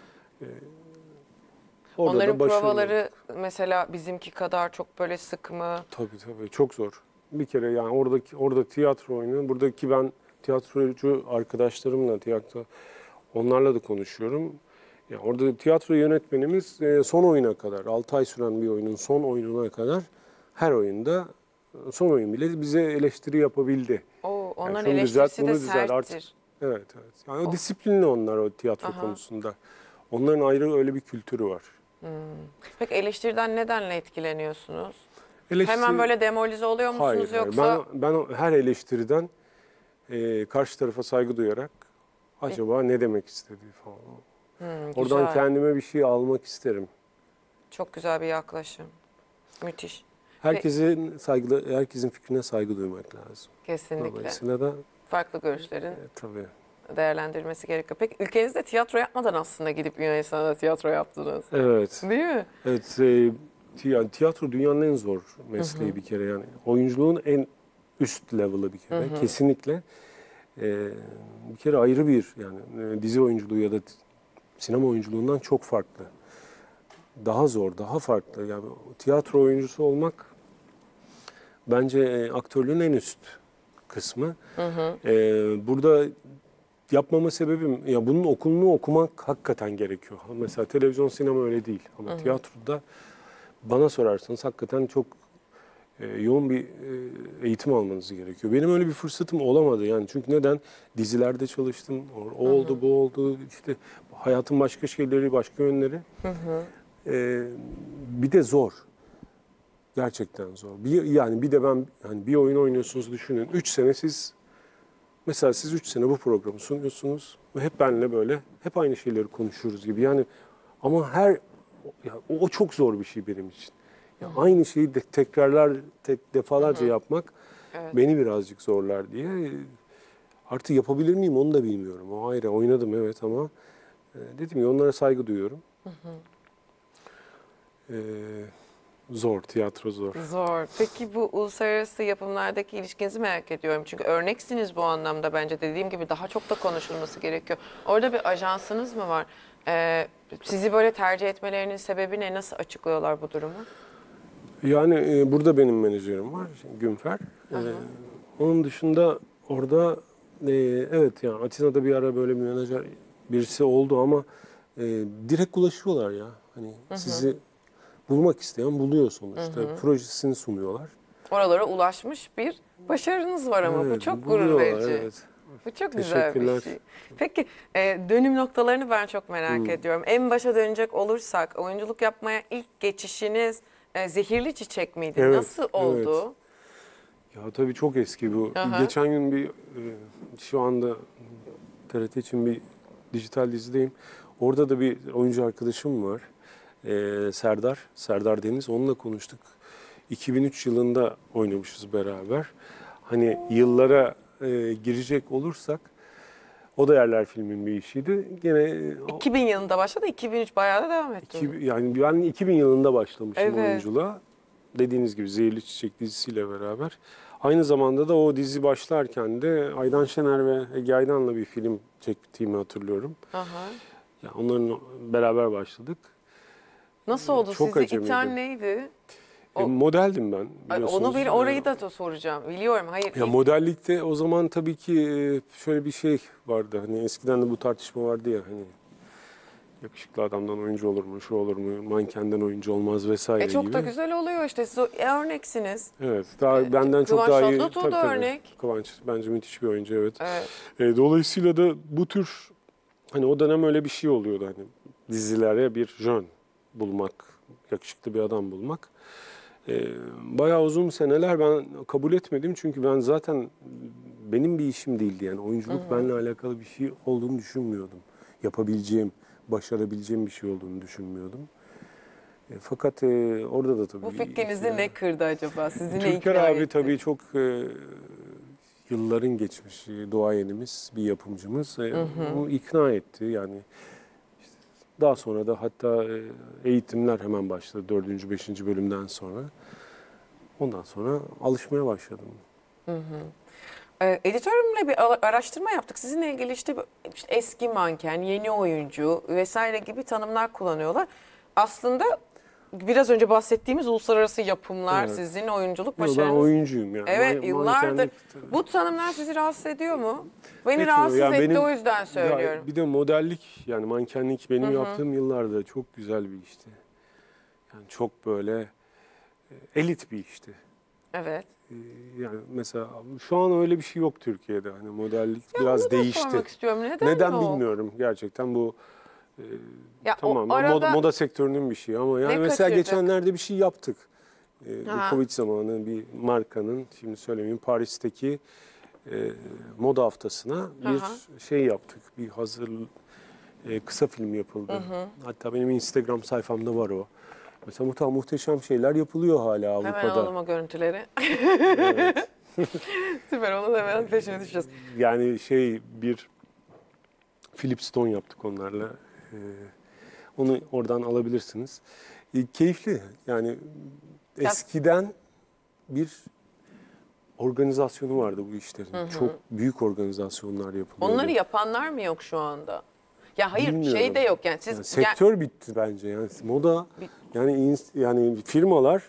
Orada Onların da başarılı. provaları mesela bizimki kadar çok böyle sık mı? Tabii çok zor. Bir kere yani orada tiyatro oyunu, buradaki ben tiyatrocu arkadaşlarımla onlarla da konuşuyorum. Yani orada tiyatro yönetmenimiz son oyuna kadar, 6 ay süren bir oyunun son oyununa kadar her oyunda son oyun bile bize eleştiri yapabildi. Onların şunu düzelt, eleştirisi de bunu düzelt serttir. artık. Evet. Yani o disiplinli onlar o tiyatro konusunda. Onların ayrı öyle bir kültürü var. Peki eleştiriden nedenle etkileniyorsunuz? Eleştiri- Hemen böyle demoralize oluyor musunuz Hayır. yoksa? Ben her eleştiriden karşı tarafa saygı duyarak acaba ne demek istediği falan. Oradan Güzel. kendime bir şey almak isterim. Çok güzel bir yaklaşım. Müthiş. Herkesin fikrine saygı duymak lazım. Kesinlikle. Dolayısıyla da Farklı görüşlerin tabii. değerlendirilmesi gerekiyor. Peki ülkenizde tiyatro yapmadan aslında gidip Yunanistan'da tiyatro yaptınız. Evet. Değil mi? Evet. Yani tiyatro dünyanın en zor mesleği bir kere yani. Oyunculuğun en üst level'ı bir kere. Kesinlikle. Bir kere ayrı bir yani dizi oyunculuğu ya da sinema oyunculuğundan çok farklı. Daha zor, daha farklı. Yani tiyatro oyuncusu olmak bence aktörlüğün en üst kısmı. Burada yapmama sebebim ya bunun okulunu okumak hakikaten gerekiyor. Mesela televizyon, sinema öyle değil. Ama tiyatroda bana sorarsanız hakikaten çok yoğun bir eğitim almanız gerekiyor. Benim öyle bir fırsatım olamadı yani. Çünkü neden? Dizilerde çalıştım. O oldu, bu oldu. İşte hayatın başka şeyleri, başka yönleri. Bir de zor. Gerçekten zor. Yani bir de ben hani bir oyun oynuyorsunuz düşünün. 3 sene mesela siz 3 sene bu programı sunuyorsunuz ve hep benimle böyle hep aynı şeyleri konuşuyoruz gibi. Yani ama o çok zor bir şey benim için. Ya aynı şeyi defalarca yapmak beni birazcık zorlar diye. Artık yapabilir miyim onu da bilmiyorum. O ayrı. Oynadım evet ama dedim ya onlara saygı duyuyorum. Zor, tiyatro zor. Zor. Peki bu uluslararası yapımlardaki ilişkinizi merak ediyorum. Çünkü örneksiniz bu anlamda bence. Dediğim gibi daha çok da konuşulması gerekiyor. Orada bir ajansınız mı var? Sizi böyle tercih etmelerinin sebebi ne? Nasıl açıklıyorlar bu durumu? Yani burada benim menajerim var, Günfer. Onun dışında orada evet yani Atina'da bir ara böyle bir menajer birisi oldu ama direkt ulaşıyorlar ya. Hani sizi bulmak isteyen buluyor sonuçta. Projesini sunuyorlar. Oralara ulaşmış bir başarınız var ama bu Evet, çok gurur buluyorlar, verici. evet. Bu çok güzel bir Teşekkürler. şey. Peki dönüm noktalarını ben çok merak ediyorum. En başa dönecek olursak oyunculuk yapmaya ilk geçişiniz Zehirli Çiçek miydi? Evet, Nasıl oldu? Ya tabii çok eski bu. Geçen gün şu anda TRT için bir dijital dizideyim. Orada da bir oyuncu arkadaşım var. Serdar Deniz. Onunla konuştuk. 2003 yılında oynamışız beraber. Hani yıllara girecek olursak O da Yerler filmin bir işiydi. Gene 2000 yılında başladı, 2003 bayağı da devam etti. yani ben 2000 yılında başlamışım Evet. oyunculuğa. Dediğiniz gibi Zehirli Çiçek dizisiyle beraber. Aynı zamanda da o dizi başlarken de Aydan Şener ve Ege Aydan'la bir film çektiğimi hatırlıyorum. Aha. Ya onların beraber başladık. Nasıl oldu Çok sizi acemiydim. iten neydi? Modeldim ben. Ay, biliyorsunuz. onu orayı da soracağım. Biliyorum. Hayır. Ya modellikte o zaman tabii ki şöyle bir şey vardı. Hani eskiden de bu tartışma vardı ya, hani yakışıklı adamdan oyuncu olur mu, şu olur mu, mankenden oyuncu olmaz vesaire çok gibi. da güzel oluyor işte. Siz örneksiniz. Evet, daha benden çok Kıvanç daha iyi. Tatlıtuğ da örnek. Kıvanç bence müthiş bir oyuncu, evet. Evet. Dolayısıyla da bu tür, hani o dönem öyle bir şey oluyordu, hani dizilere bir jön bulmak, yakışıklı bir adam bulmak. Bayağı uzun seneler ben kabul etmedim, çünkü ben zaten benim bir işim değildi, yani oyunculuk benimle alakalı bir şey olduğunu düşünmüyordum. Yapabileceğim, başarabileceğim bir şey olduğunu düşünmüyordum. Fakat orada da tabii... Bu fikrinizi ne kırdı acaba? Sizi ne Türker ikna abi etti? tabii çok yılların geçmiş duayenimiz, bir yapımcımız. Onu ikna etti yani. İşte daha sonra da hatta eğitimler hemen başladı 4. 5. bölümden sonra. Ondan sonra alışmaya başladım. Editörümle bir araştırma yaptık. Sizinle ilgili işte eski manken, yeni oyuncu vesaire gibi tanımlar kullanıyorlar. Aslında biraz önce bahsettiğimiz uluslararası yapımlar, Evet. sizin oyunculuk Ben başarınız. oyuncuyum yani. Evet, yıllardır. Mankenlik- Bu tanımlar sizi rahatsız ediyor mu? Beni Etmiyor. rahatsız Yani etti, benim- o yüzden söylüyorum. Ya bir de modellik, yani mankenlik benim yaptığım yıllarda çok güzel bir işti. Yani çok böyle elit bir işti. Evet. Yani mesela şu an öyle bir şey yok Türkiye'de. Hani modellik Ya biraz onu da değişti. sormak istiyorum. Neden Neden yok? bilmiyorum gerçekten, bu Ya tamam o arada moda sektörünün bir şeyi, ama yani Ne mesela kaçırdık? geçenlerde bir şey yaptık. Ha. Bir Covid zamanı bir markanın, şimdi söylemeyeyim, Paris'teki moda haftasına bir Aha. şey yaptık. Bir hazır kısa film yapıldı. Hatta benim Instagram sayfamda var o. Mesela muhteşem şeyler yapılıyor hala hemen Avrupa'da. alalım o görüntüleri. Evet. Süper, onu da hemen peşine düşeceğiz. Yani bir Philip Stone yaptık onlarla. Onu oradan alabilirsiniz. Keyifli. Yani eskiden bir organizasyonu vardı bu işlerin. Çok büyük organizasyonlar yapılıyordu. Onları yapanlar mı yok şu anda? Ya hayır, Bilmiyorum. şey de yok yani siz Yani sektör bitti bence. Yani moda, yani yani firmalar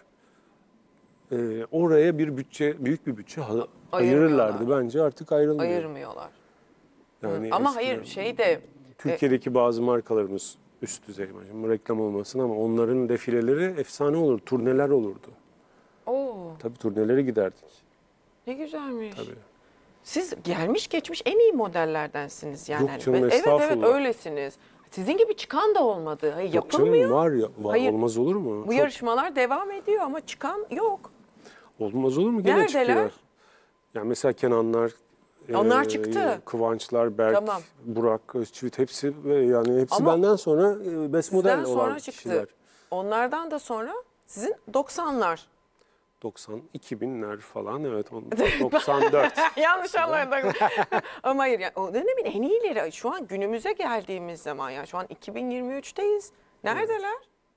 oraya bir bütçe, büyük bir bütçe ayırırlardı. Bence artık ayrılmıyor. ayırmıyorlar. Yani Ama eskiden- hayır şey de Türkiye'deki bazı markalarımız üst düzey, şimdi reklam olmasın ama onların defileleri efsane olur, turneler olurdu. oo, Tabii turnelere giderdik. ne güzelmiş. Tabii. Siz gelmiş geçmiş en iyi modellerdensiniz yani. Yok Hani canım, evet estağfurullah. öylesiniz. Sizin gibi çıkan da olmadı. Hayır, Yok canım, yapılmıyor. var ya, Hayır. olmaz olur mu? Bu Çok- yarışmalar devam ediyor ama çıkan yok. olmaz olur mu? Gene Neredeler? çıkıyor. Yani mesela Kenanlar, Onlar çıktı. Kıvançlar, Berk, Tamam. Burak Özçivit, hepsi hepsi Ama benden sonra best model Sizden olan sonra çıktı. kişiler. Onlardan da sonra sizin 90'lar. 90, 2000'ler falan, evet. 94. Yanlış anladım. Ama hayır yani o dönemin en iyileri şu an günümüze geldiğimiz zaman ya şu an 2023'teyiz. Neredeler?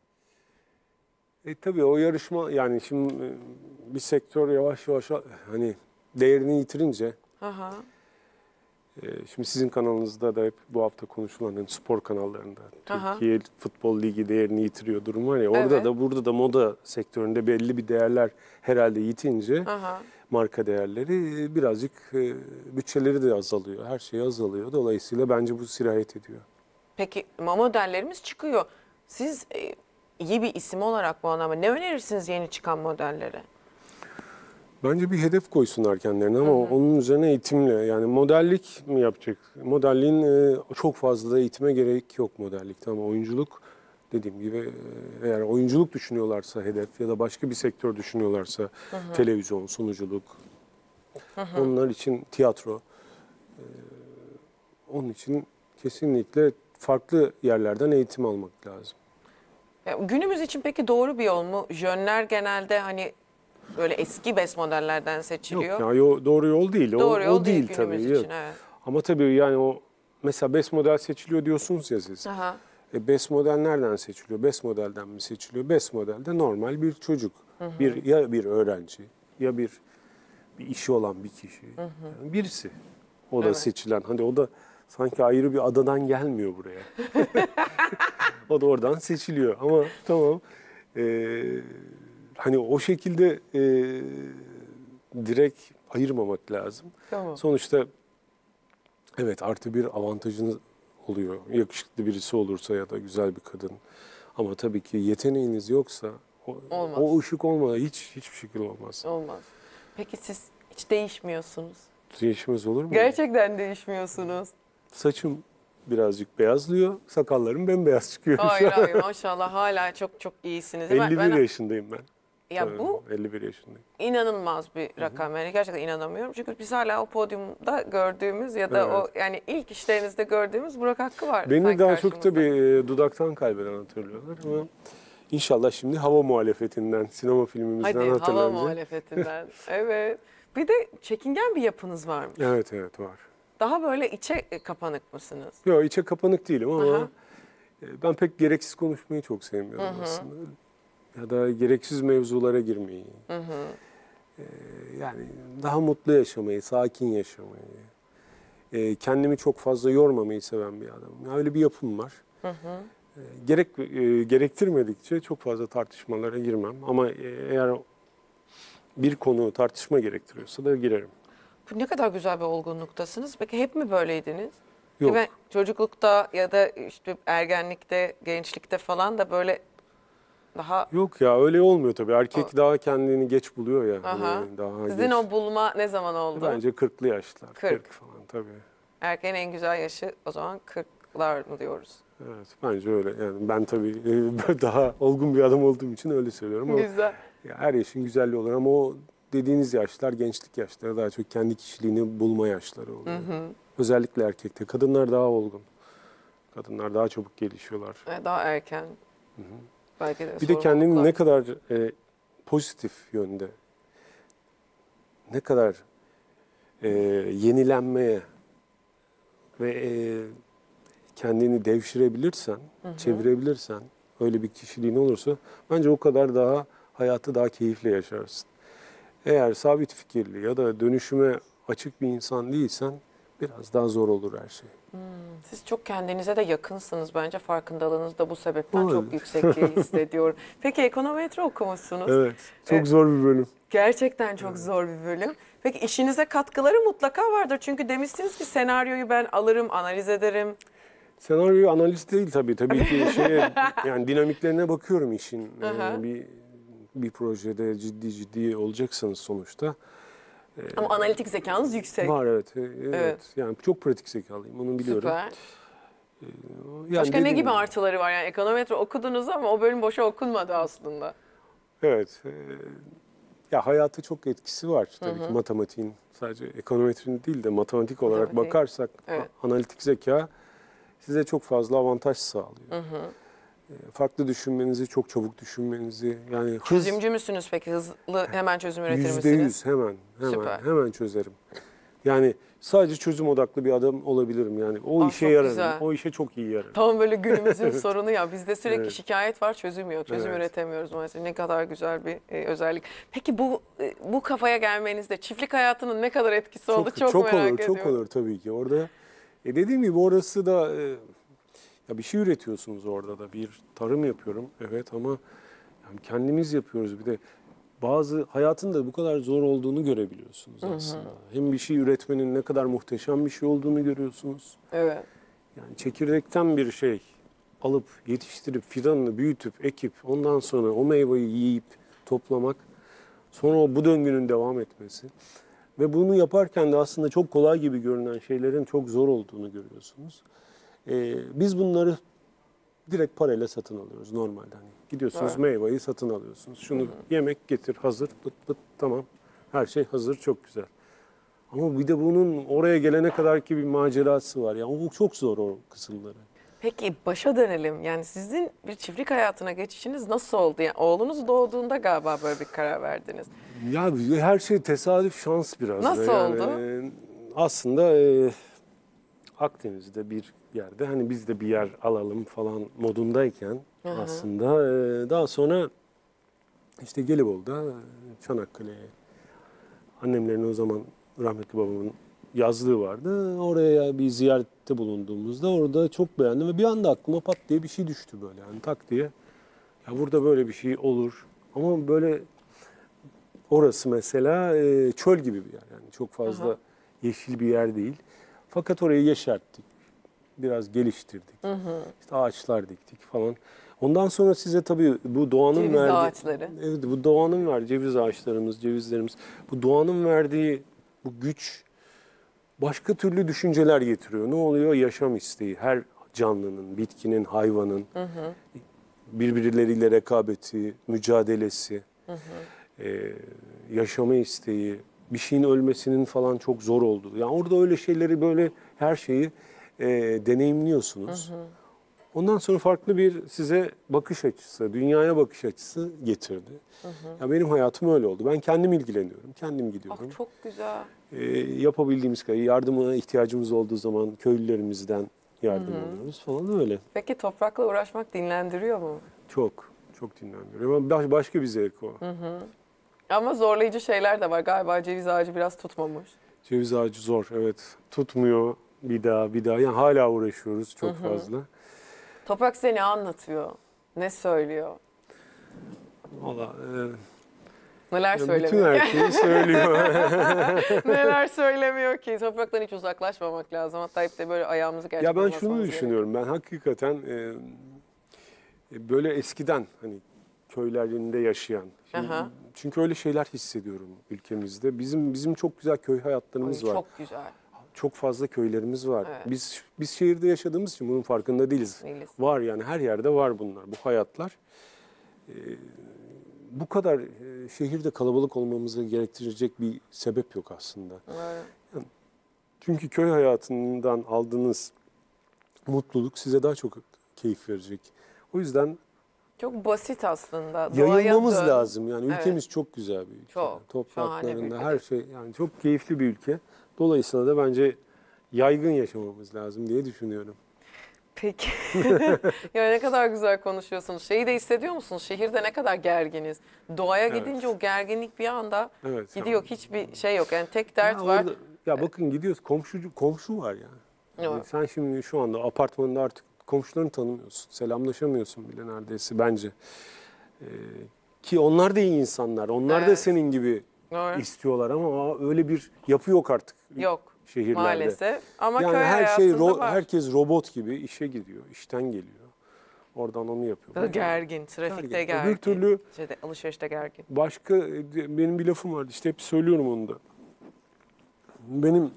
Tabii o yarışma, yani şimdi bir sektör yavaş yavaş hani değerini yitirince, Aha. şimdi sizin kanalınızda da hep bu hafta konuşulan, hani spor kanallarında Aha. Türkiye Futbol Ligi değerini yitiriyor durum var ya, orada Evet. da burada da moda sektöründe belli bir değerler herhalde yitince, Aha. marka değerleri birazcık bütçeleri de azalıyor. Her şey azalıyor. Dolayısıyla bence bu sirayet ediyor. Peki modellerimiz çıkıyor. Siz iyi bir isim olarak bu anlamda ne önerirsiniz yeni çıkan modellere? Bence bir hedef koysunlar kendilerine, ama onun üzerine eğitimle, yani modellik mi yapacak? Modelliğin çok fazla da eğitime gerek yok modellikte, ama oyunculuk, dediğim gibi, eğer oyunculuk düşünüyorlarsa hedef, ya da başka bir sektör düşünüyorlarsa televizyon, sunuculuk, onlar için tiyatro, onun için kesinlikle farklı yerlerden eğitim almak lazım. Günümüz için peki doğru bir yol mu? Jönler genelde hani böyle eski best modellerden seçiliyor. Yok ya doğru yol değil. Doğru yol o değil tabii. günümüz Yok. için, evet. Ama tabii yani o mesela best model seçiliyor diyorsunuz ya siz. Aha. Best model nereden seçiliyor? Best modelden mi seçiliyor? Best modelde normal bir çocuk. Ya bir öğrenci ya bir işi olan bir kişi. Yani birisi. O da Evet. seçilen. Hani o da sanki ayrı bir adadan gelmiyor buraya. O da oradan seçiliyor. Ama tamam. Hani o şekilde direkt ayırmamak lazım. Tamam. Sonuçta evet artı bir avantajınız oluyor. Yakışıklı birisi olursa ya da güzel bir kadın. Ama tabii ki yeteneğiniz yoksa Olmaz. o ışık olmadan hiçbir şekilde olmaz. Olmaz. Peki siz hiç değişmiyorsunuz. Değişmez olur mu? Gerçekten değişmiyorsunuz. Saçım birazcık beyazlıyor, sakallarım bembeyaz çıkıyor. Hayır hayır, maşallah hala çok çok iyisiniz. 51 yaşındayım ben. Ya bu 51 yaşındayım. inanılmaz bir rakam. Yani gerçekten inanamıyorum. Çünkü biz hala o podyumda gördüğümüz ya da o yani ilk işlerinizde gördüğümüz Burak Hakkı var. Beni sanki daha çok karşımızda. tabii dudaktan kaybeden hatırlıyorlar ama inşallah şimdi hava muhalefetinden, sinema filmimizden Hadi hava hatırlanacak. muhalefetinden. Evet. Bir de çekingen bir yapınız varmış. Evet evet var. Daha böyle içe kapanık mısınız? Yok içe kapanık değilim ama Aha. ben pek gereksiz konuşmayı çok sevmiyorum aslında. Ya da gereksiz mevzulara girmeyi. Yani daha mutlu yaşamayı, sakin yaşamayı. Kendimi çok fazla yormamayı seven bir adamım. Yani öyle bir yapım var. Gerektirmedikçe çok fazla tartışmalara girmem. Ama eğer bir konu tartışma gerektiriyorsa da girerim. Bu ne kadar güzel bir olgunluktasınız. Peki hep mi böyleydiniz? Yok. Ben çocuklukta ya da işte ergenlikte, gençlikte falan da böyle daha... Yok ya öyle olmuyor tabii. Erkek daha kendini geç buluyor ya. Aha. Hani daha Sizin geç. o bulma ne zaman oldu? Bence 40'lı yaşlar. 40. 40 falan tabii. Erkeğin en güzel yaşı o zaman 40'lar mı diyoruz? Evet bence öyle. Yani ben tabii daha olgun bir adam olduğum için öyle söylüyorum. Ama Güzel. ya her yaşın güzelliği olur ama o dediğiniz yaşlar gençlik yaşları daha çok kendi kişiliğini bulma yaşları oluyor. Özellikle erkekte. Kadınlar daha olgun. Kadınlar daha çabuk gelişiyorlar. Daha erken. Belki de Bir de kendini sorumluluklar. ne kadar pozitif yönde, ne kadar yenilenmeye ve kendini devşirebilirsen, çevirebilirsen, öyle bir kişiliğin olursa bence o kadar daha hayatı daha keyifle yaşarsın. Eğer sabit fikirli ya da dönüşüme açık bir insan değilsen biraz daha zor olur her şey. Siz çok kendinize de yakınsınız bence, farkındalığınız da bu sebepten Olabilir. çok yüksek diye hissediyorum. Peki ekonometre okumuşsunuz. Evet, çok zor bir bölüm. Gerçekten çok zor bir bölüm. Peki işinize katkıları mutlaka vardır. Çünkü demiştiniz ki senaryoyu ben alırım, analiz ederim. Senaryo analiz değil tabii. Tabii ki yani dinamiklerine bakıyorum işin. Aha. Bir projede ciddi olacaksanız sonuçta. Ama analitik zekanız yüksek. Var evet. Evet. Yani çok pratik zekalıyım onu biliyorum. Süper. Yani Başka ne dediğim gibi artıları var? Yani ekonometre okudunuz ama o bölüm boşa okunmadı aslında. Evet. Ya hayata çok etkisi var tabii ki matematiğin. Sadece ekonometrinin değil de matematik olarak Matematiğin. bakarsak Evet. analitik zeka size çok fazla avantaj sağlıyor. Farklı düşünmenizi, çok çabuk düşünmenizi, yani hız Çözümcü müsünüz peki? Hızlı hemen çözüm üretir misiniz? %100 Süper. hemen çözerim. Yani sadece çözüm odaklı bir adam olabilirim yani. O Aa, işe çok yararım. güzel. O işe çok iyi yararım. Tam böyle günümüzün sorunu ya. Bizde sürekli Evet. şikayet var, çözüm yok. Çözüm Evet. üretemiyoruz maalesef. Ne kadar güzel bir özellik. Peki bu kafaya gelmenizde çiftlik hayatının ne kadar etkisi oldu? Çok merak olur, ediyorum. çok olur tabii ki. Orada dediğim gibi orası da ya bir şey üretiyorsunuz orada da. Bir tarım yapıyorum evet ama yani kendimiz yapıyoruz. Bir de bazı hayatın da bu kadar zor olduğunu görebiliyorsunuz aslında. Hem bir şey üretmenin ne kadar muhteşem bir şey olduğunu görüyorsunuz. Evet. Yani çekirdekten bir şey alıp yetiştirip fidanını büyütüp ekip ondan sonra o meyveyi yiyip toplamak, sonra bu döngünün devam etmesi ve bunu yaparken de aslında çok kolay gibi görünen şeylerin çok zor olduğunu görüyorsunuz. Biz bunları direkt parayla satın alıyoruz normalde. Hani gidiyorsunuz Evet. meyveyi satın alıyorsunuz. Şunu yemek getir hazır pıt pıt tamam her şey hazır çok güzel. Ama bir de bunun oraya gelene kadar ki bir macerası var. Yani o çok zor o kısımları. Peki başa dönelim. Yani sizin bir çiftlik hayatına geçişiniz nasıl oldu? Yani oğlunuz doğduğunda galiba böyle bir karar verdiniz. Ya her şey tesadüf, şans biraz da. Nasıl Yani, oldu? aslında Akdeniz'de bir yerde hani biz de bir yer alalım falan modundayken aslında daha sonra işte Gelibolu'da Çanakkale'ye annemlerin o zaman rahmetli babamın yazlığı vardı. Oraya bir ziyarette bulunduğumuzda orada çok beğendim ve bir anda aklıma pat diye bir şey düştü böyle. Yani tak diye ya burada böyle bir şey olur ama böyle orası mesela çöl gibi bir yer. Yani çok fazla yeşil bir yer değil. Fakat orayı yeşerttik. Biraz geliştirdik. İşte ağaçlar diktik falan. Ondan sonra size tabii bu doğanın Ceviz verdiği... ağaçları. Evet, bu doğanın verdiği ceviz ağaçlarımız, cevizlerimiz. Bu doğanın verdiği bu güç başka türlü düşünceler getiriyor. Ne oluyor? Yaşam isteği. Her canlının, bitkinin, hayvanın birbirleriyle rekabeti, mücadelesi, yaşama isteği, bir şeyin ölmesinin falan çok zor olduğu. Yani orada öyle şeyleri böyle her şeyi deneyimliyorsunuz. Ondan sonra farklı bir size bakış açısı, dünyaya bakış açısı getirdi. Ya benim hayatım öyle oldu. Ben kendim ilgileniyorum, kendim gidiyorum. Çok güzel. Yapabildiğimiz kadar yardımına ihtiyacımız olduğu zaman köylülerimizden yardım alıyoruz falan öyle. Peki toprakla uğraşmak dinlendiriyor mu? Çok, çok dinlendiriyor. Ama başka bir zevk o. Ama zorlayıcı şeyler de var. Galiba ceviz ağacı biraz tutmamış. Ceviz ağacı zor, evet. Tutmuyor bir daha. Yani hala uğraşıyoruz çok fazla. Toprak size ne anlatıyor? Ne söylüyor? Valla Neler bütün söylemiyor her ki? şeyi söylüyor. Neler söylemiyor ki? Topraktan hiç uzaklaşmamak lazım. Hatta hep de böyle ayağımızı gerçekten Ya ben basmamız şunu gerekiyor. düşünüyorum. Ben hakikaten böyle eskiden hani köylerinde yaşayan. Şimdi, Aha. çünkü öyle şeyler hissediyorum ülkemizde. Bizim çok güzel köy hayatlarımız Ay, var. çok güzel. Çok fazla köylerimiz var. Evet. Biz şehirde yaşadığımız için bunun farkında değiliz. Var yani her yerde var bunlar, bu hayatlar. Bu kadar şehirde kalabalık olmamızı gerektirecek bir sebep yok aslında. Evet. Çünkü köy hayatından aldığınız mutluluk size daha çok keyif verecek. O yüzden Çok basit aslında. yayılmamız Doğaya dön. lazım. Yani ülkemiz Evet. çok güzel bir ülke. Çok, şahane bir Topraklarında ülke. her şey yani çok keyifli bir ülke. Dolayısıyla da bence yaygın yaşamamız lazım diye düşünüyorum. Peki. Ya ne kadar güzel konuşuyorsunuz. Şeyi de hissediyor musunuz? Şehirde ne kadar gerginiz. Doğaya Evet. gidince o gerginlik bir anda Evet. gidiyor. Hiçbir şey yok. Yani tek dert Ya var. orada- ya bakın gidiyoruz komşu var yani. Yani Evet. sen şimdi şu anda apartmanda artık komşularını tanımıyorsun. Selamlaşamıyorsun bile neredeyse bence. Ki onlar da iyi insanlar. Onlar da Evet. senin gibi Doğru. istiyorlar ama öyle bir yapı yok artık Yok. şehirlerde. Maalesef. Ama Yani köy her şey hayatında var. herkes robot gibi işe gidiyor, işten geliyor. Oradan onu yapıyor. Böyle gergin, trafikte Gergin. gergin. Öbür türlü- Şeyde, alışverişte gergin. Başka benim bir lafım vardı işte hep söylüyorum onu da. Benim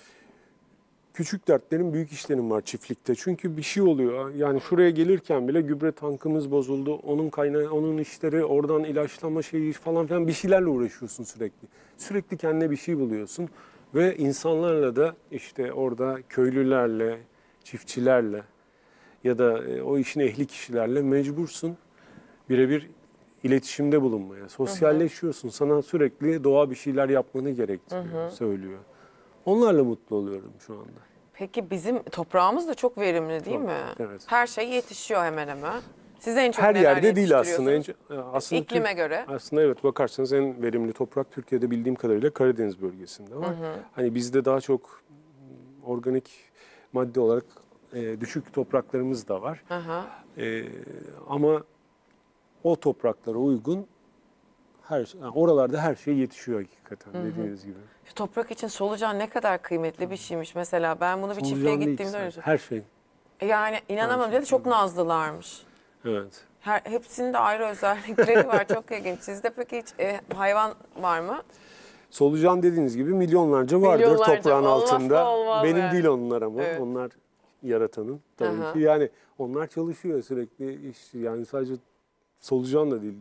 küçük dertlerim büyük işlerim var çiftlikte. Çünkü bir şey oluyor. Yani şuraya gelirken bile gübre tankımız bozuldu. Onun kaynağı, onun işleri, oradan ilaçlama şeyi falan filan bir şeylerle uğraşıyorsun sürekli. Sürekli kendine bir şey buluyorsun. Ve insanlarla da işte orada köylülerle, çiftçilerle ya da o işin ehli kişilerle mecbursun birebir iletişimde bulunmaya. Sosyalleşiyorsun. Sana sürekli doğa bir şeyler yapmanı gerektiriyor, söylüyor. Onlarla mutlu oluyorum şu anda. Peki bizim toprağımız da çok verimli değil Çok, mi? evet. Her şey yetişiyor hemen hemen. Siz en çok Her neler yerde değil aslında. yetiştiriyorsunuz? Aslında İklime göre. Aslında evet bakarsanız en verimli toprak Türkiye'de bildiğim kadarıyla Karadeniz bölgesinde var. Hani bizde daha çok organik madde olarak düşük topraklarımız da var. Aha. Ama o topraklara uygun yani oralarda her şey yetişiyor hakikaten dediğiniz gibi. Şu toprak için solucan ne kadar kıymetli bir şeymiş mesela. Ben bunu bir çiftliğe Solucan değil gittiğimde öyle sadece, her şey. yani inanamadım. Bir de çok nazlılarmış. Evet. Hepsinin de ayrı özellikleri var. Çok ilginç. Sizde peki hiç hayvan var mı? Solucan dediğiniz gibi milyonlarca vardır Milyonlarca, toprağın olmazsa altında. olmaz Benim yani. değil onlar ama. Evet. Onlar yaratanın tabii Aha. ki. Yani onlar çalışıyor sürekli iş. Yani sadece solucan da değil.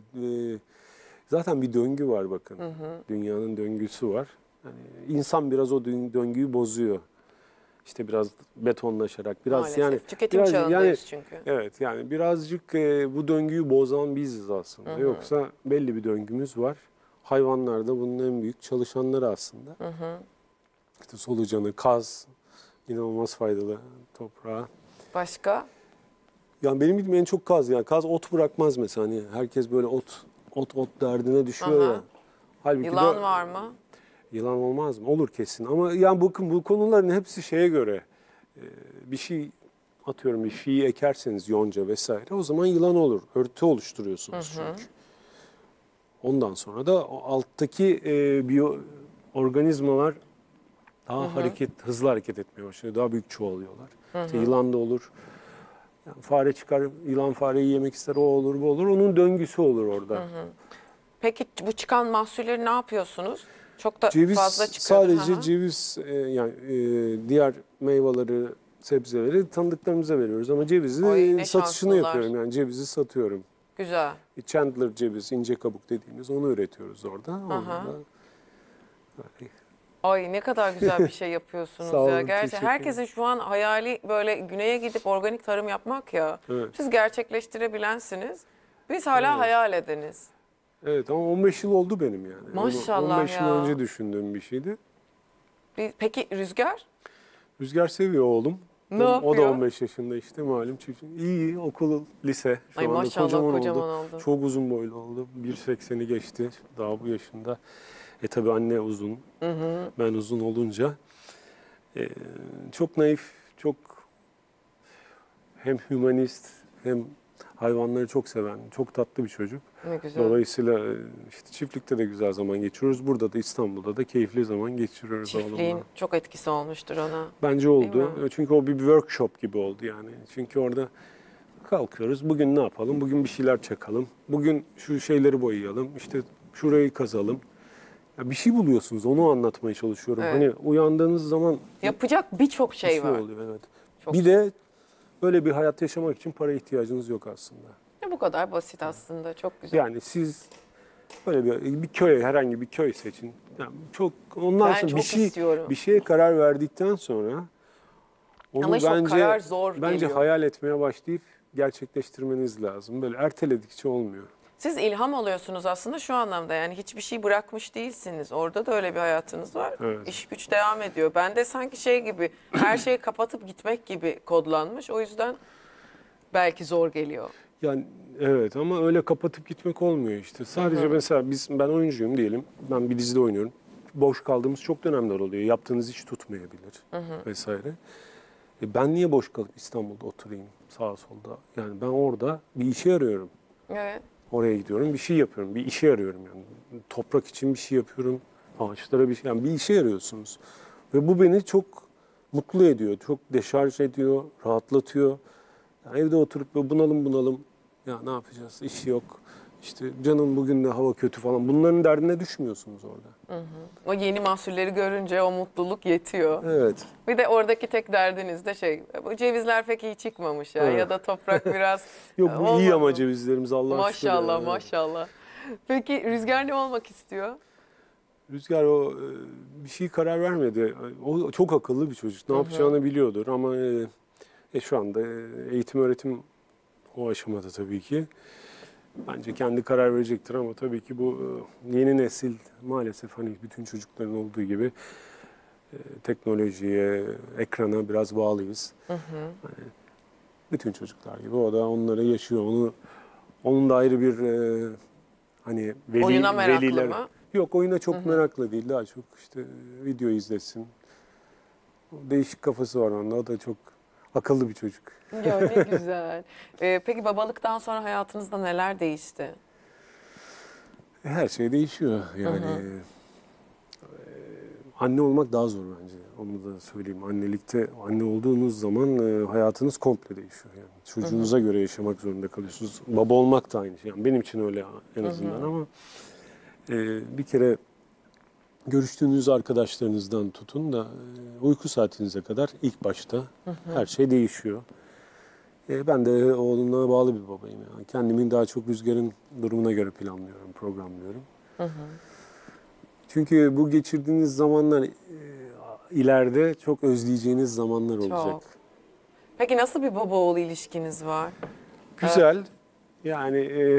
Zaten bir döngü var bakın. Dünyanın döngüsü var. Yani insan biraz o döngüyü bozuyor. işte biraz betonlaşarak, biraz Maalesef. yani Tüketim biraz çağındayız çünkü. evet yani birazcık bu döngüyü bozan biziz aslında. Yoksa belli bir döngümüz var. Hayvanlar da bunun en büyük çalışanları aslında. İşte solucanı, kaz inanılmaz faydalı toprağa. Başka? Yani benim bildiğim en çok kaz. Yani kaz ot bırakmaz mesela. Hani herkes böyle ot derdine düşüyor Aha. ya. Halbuki Yılan var mı? Yılan olmaz mı? Olur kesin. Ama yani bakın bu konuların hepsi şeye göre bir şey atıyorum bir fiyi ekerseniz yonca vesaire o zaman yılan olur. Örtü oluşturuyorsunuz çünkü. Ondan sonra da o alttaki biyo organizmalar daha hızlı hareket etmeye başlıyor. Daha büyük çoğalıyorlar. İşte yılan da olur. Yani fare çıkar, yılan fareyi yemek ister, o olur, bu olur. Onun döngüsü olur orada. Peki bu çıkan mahsulleri ne yapıyorsunuz? Çok da Ceviz fazla çıkıyor. sadece ceviz yani diğer meyveleri, sebzeleri tanıdıklarımıza veriyoruz ama cevizi Ay, ne satışını şanslılar. yapıyorum. Yani cevizi satıyorum. Güzel. Chandler ceviz, ince kabuk dediğimiz onu üretiyoruz orada. Onu da böyle Ay ne kadar güzel bir şey yapıyorsunuz Sağ ya. olun, Gerçi teşekkür herkesin şu an hayali böyle güneye gidip organik tarım yapmak ya. Evet. Siz gerçekleştirebilensiniz. Biz hala hayal ediniz. Evet ama 15 yıl oldu benim yani. Onu Maşallah 15 yıl ya. önce düşündüğüm bir şeydi. Peki Rüzgar? Rüzgar seviyor oğlum. Ne O da yapıyor? 15 yaşında işte malum çift. İyi okul, lise. Şu Ay anda maşallah, kocaman kocaman oldu. oldu. Çok uzun boylu oldu. 1.80'i geçti daha bu yaşında. Tabii anne uzun. Ben uzun olunca çok naif, çok hem hümanist hem hayvanları çok seven, çok tatlı bir çocuk. Ne güzel. Dolayısıyla işte çiftlikte de güzel zaman geçiriyoruz. Burada da İstanbul'da da keyifli zaman geçiriyoruz Çiftliğin oğlumla. çok etkisi olmuştur ona. Bence Değil oldu. mi? Çünkü o bir workshop gibi oldu yani. Çünkü orada kalkıyoruz. Bugün ne yapalım? Bugün bir şeyler çakalım. Bugün şu şeyleri boyayalım. İşte şurayı kazalım. Ya bir şey buluyorsunuz. Onu anlatmaya çalışıyorum. Evet. Hani uyandığınız zaman Yapacak birçok bir şey var. oluyor. Evet. Çok Bir de öyle bir hayat yaşamak için para ihtiyacınız yok aslında. Bu kadar basit aslında. Çok güzel. Yani siz böyle bir köy, herhangi bir köy seçin. Yani çok ondan Ben sonra çok bir şey istiyorum. bir şeye karar verdikten sonra onu Ama çok bence karar zor bence geliyor. hayal etmeye başlayıp gerçekleştirmeniz lazım. Böyle erteledikçe olmuyor. Siz ilham alıyorsunuz aslında şu anlamda, yani hiçbir şey bırakmış değilsiniz. Orada da öyle bir hayatınız var. Evet. İş güç devam ediyor. Ben de sanki şey gibi, her şeyi kapatıp gitmek gibi kodlanmış. O yüzden belki zor geliyor. Yani evet ama öyle kapatıp gitmek olmuyor işte. Sadece mesela ben oyuncuyum diyelim. Ben bir dizide oynuyorum. Boş kaldığımız çok dönemler oluyor. Yaptığınız iş tutmayabilir vesaire. Ben niye boş kalıp İstanbul'da oturayım sağa solda? Yani ben orada bir işe arıyorum. Evet. Oraya gidiyorum, bir şey yapıyorum, bir işe yarıyorum yani. Toprak için bir şey yapıyorum, ağaçlara bir şey, yani bir işe yarıyorsunuz. Ve bu beni çok mutlu ediyor, çok deşarj ediyor, rahatlatıyor. Yani evde oturup böyle bunalım, ya ne yapacağız, iş yok, işte canım bugün de hava kötü falan. Bunların derdine düşmüyorsunuz orada. O yeni mahsulleri görünce o mutluluk yetiyor. Evet. Bir de oradaki tek derdiniz de şey, bu cevizler pek iyi çıkmamış ya, Evet. ya da toprak biraz Yok bu iyi olmadı. ama cevizlerimiz Allah'a şükür. Maşallah yani. maşallah. Peki Rüzgar ne olmak istiyor? Rüzgar o bir şey karar vermedi. O çok akıllı bir çocuk. Ne yapacağını biliyordur ama şu anda eğitim öğretim o aşamada tabii ki. Bence kendi karar verecektir ama tabii ki bu yeni nesil maalesef hani bütün çocukların olduğu gibi teknolojiye, ekrana biraz bağlıyız. Yani bütün çocuklar gibi o da onları yaşıyor. Onun da ayrı bir hani Oyuna meraklı veliler. mı? Yok oyuna çok meraklı değil. Daha çok işte video izlesin. Değişik kafası var onda. O da çok akıllı bir çocuk. Ya ne güzel. Peki babalıktan sonra hayatınızda neler değişti? Her şey değişiyor. Yani anne olmak daha zor bence. Onu da söyleyeyim. Anne olduğunuz zaman hayatınız komple değişiyor. Yani çocuğunuza göre yaşamak zorunda kalıyorsunuz. Baba olmak da aynı şey. Yani benim için öyle en azından ama bir kere görüştüğünüz arkadaşlarınızdan tutun da uyku saatinize kadar ilk başta her şey değişiyor. Ben de oğlumla bağlı bir babayım. Yani. Kendimi daha çok Rüzgar'ın durumuna göre planlıyorum, programlıyorum. Çünkü bu geçirdiğiniz zamanlar ileride çok özleyeceğiniz zamanlar olacak. Çok. Peki nasıl bir baba oğul ilişkiniz var? Güzel. Yani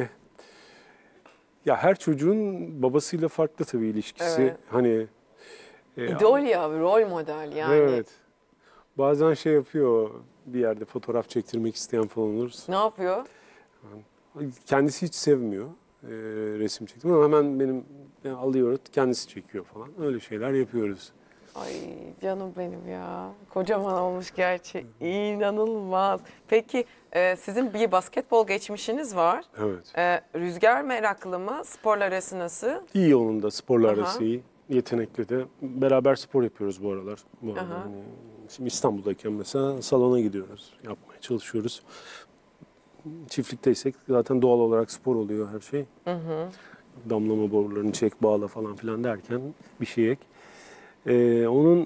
ya her çocuğun babasıyla farklı tabii ilişkisi. Evet. Hani İdol ya, rol model yani. evet. Bazen şey yapıyor, bir yerde fotoğraf çektirmek isteyen falan oluruz. Ne yapıyor? Kendisi hiç sevmiyor resim çektim ama hemen alıyor, kendisi çekiyor falan. Öyle şeyler yapıyoruz. Ay canım benim ya. Kocaman olmuş gerçi. İnanılmaz. Peki sizin bir basketbol geçmişiniz var. Evet. Rüzgar meraklı mı? Sporla arası nasıl? İyi onun da, sporla Aha. arası iyi. Yetenekli de. Beraber spor yapıyoruz bu aralar. Bu arada Aha. hani şimdi İstanbul'dayken mesela salona gidiyoruz. Yapmaya çalışıyoruz. Çiftlikteysek zaten doğal olarak spor oluyor her şey. Damlama borularını çek, bağla falan filan derken bir şey ek. Onun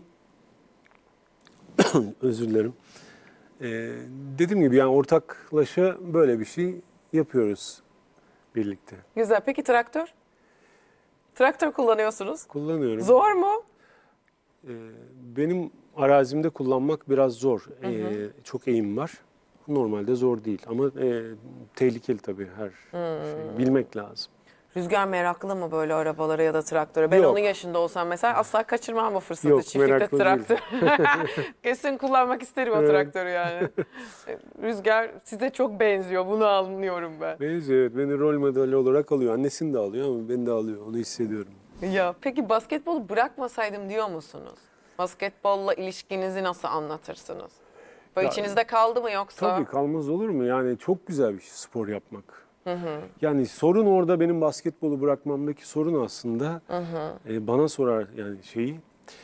özür dilerim. Dediğim gibi yani ortaklaşa böyle bir şey yapıyoruz birlikte. Güzel. Peki traktör? Traktör kullanıyorsunuz. Kullanıyorum. Zor mu? Benim arazimde kullanmak biraz zor. Çok eğim var. Normalde zor değil ama tehlikeli tabii her şey. Bilmek lazım. Rüzgar meraklı mı böyle arabalara ya da traktöre? Ben Yok. onun yaşında olsam mesela asla kaçırmam bu fırsatı. Yok, Çiftlikte meraklı traktör. Kesin kullanmak isterim o Evet. traktörü yani. Rüzgar size çok benziyor. Bunu anlıyorum ben. Benziyor, evet. Beni rol modeli olarak alıyor. Annesini de alıyor ama beni de alıyor. Onu hissediyorum. Ya peki basketbolu bırakmasaydım diyor musunuz? Basketbolla ilişkinizi nasıl anlatırsınız? Böyle Ya, içinizde kaldı mı yoksa? Tabii kalmaz olur mu? Yani çok güzel bir şey spor yapmak. Yani sorun orada benim basketbolu bırakmamdaki sorun aslında bana sorar yani şeyi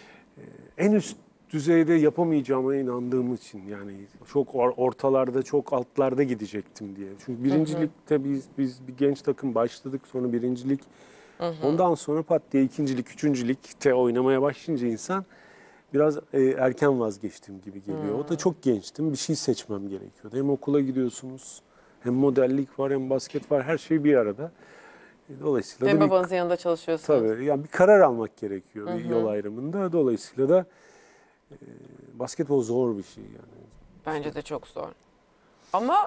en üst düzeyde yapamayacağıma inandığım için yani çok ortalarda çok altlarda gidecektim diye. Çünkü birincilikte biz bir genç takım başladık sonra birincilik ondan sonra pat diye ikincilik, üçüncülükte oynamaya başlayınca insan biraz erken vazgeçtim gibi geliyor. O da çok gençtim bir şey seçmem gerekiyordu. Hem okula gidiyorsunuz. Hem modellik var hem basket var her şey bir arada. Dolayısıyla Hem da babanızın yanında çalışıyorsunuz. tabii yani bir karar almak gerekiyor bir yol ayrımında. Dolayısıyla da basketbol zor bir şey yani. Bence de çok zor. Ama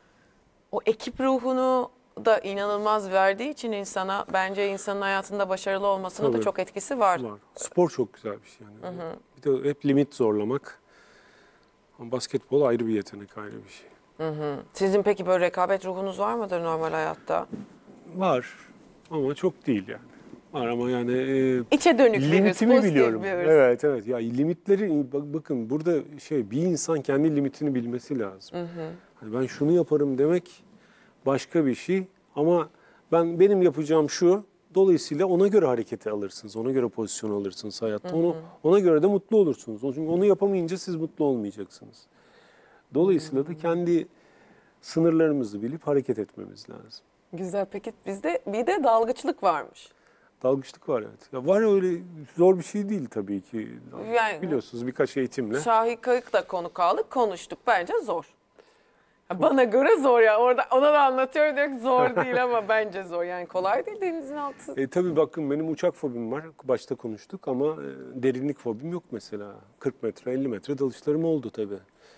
o ekip ruhunu da inanılmaz verdiği için insana bence insanın hayatında başarılı olmasına da Tabii. çok etkisi var. Var. Spor çok güzel bir şey yani. Bir de hep limit zorlamak. Ama basketbol ayrı bir yetenek, ayrı bir şey. Sizin peki böyle rekabet ruhunuz var mıdır normal hayatta? Var ama çok değil yani. Var ama yani İçe dönük biriniz, limitimi pozitif biliyorum. biriniz. Evet evet. Ya limitleri bakın burada bir insan kendi limitini bilmesi lazım. Hani ben şunu yaparım demek başka bir şey ama benim yapacağım şu. Dolayısıyla ona göre hareketi alırsınız. Ona göre pozisyon alırsınız hayatta. Ona göre de mutlu olursunuz. Çünkü onu yapamayınca siz mutlu olmayacaksınız. Dolayısıyla da kendi sınırlarımızı bilip hareket etmemiz lazım. Güzel. Peki bizde bir de dalgıçlık varmış. Dalgıçlık var evet. Ya var öyle zor bir şey değil tabii ki. Yani- Biliyorsunuz birkaç eğitimle. Şahi Kayık da konuk aldık, konuştuk. Bence zor. Bana göre zor ya. Orada ona da anlatıyorum diyor ki zor değil ama bence zor. Yani kolay değil denizin altı. Tabii bakın benim uçak fobim var. Başta konuştuk ama derinlik fobim yok mesela. 40 metre, 50 metre dalışlarım oldu tabii.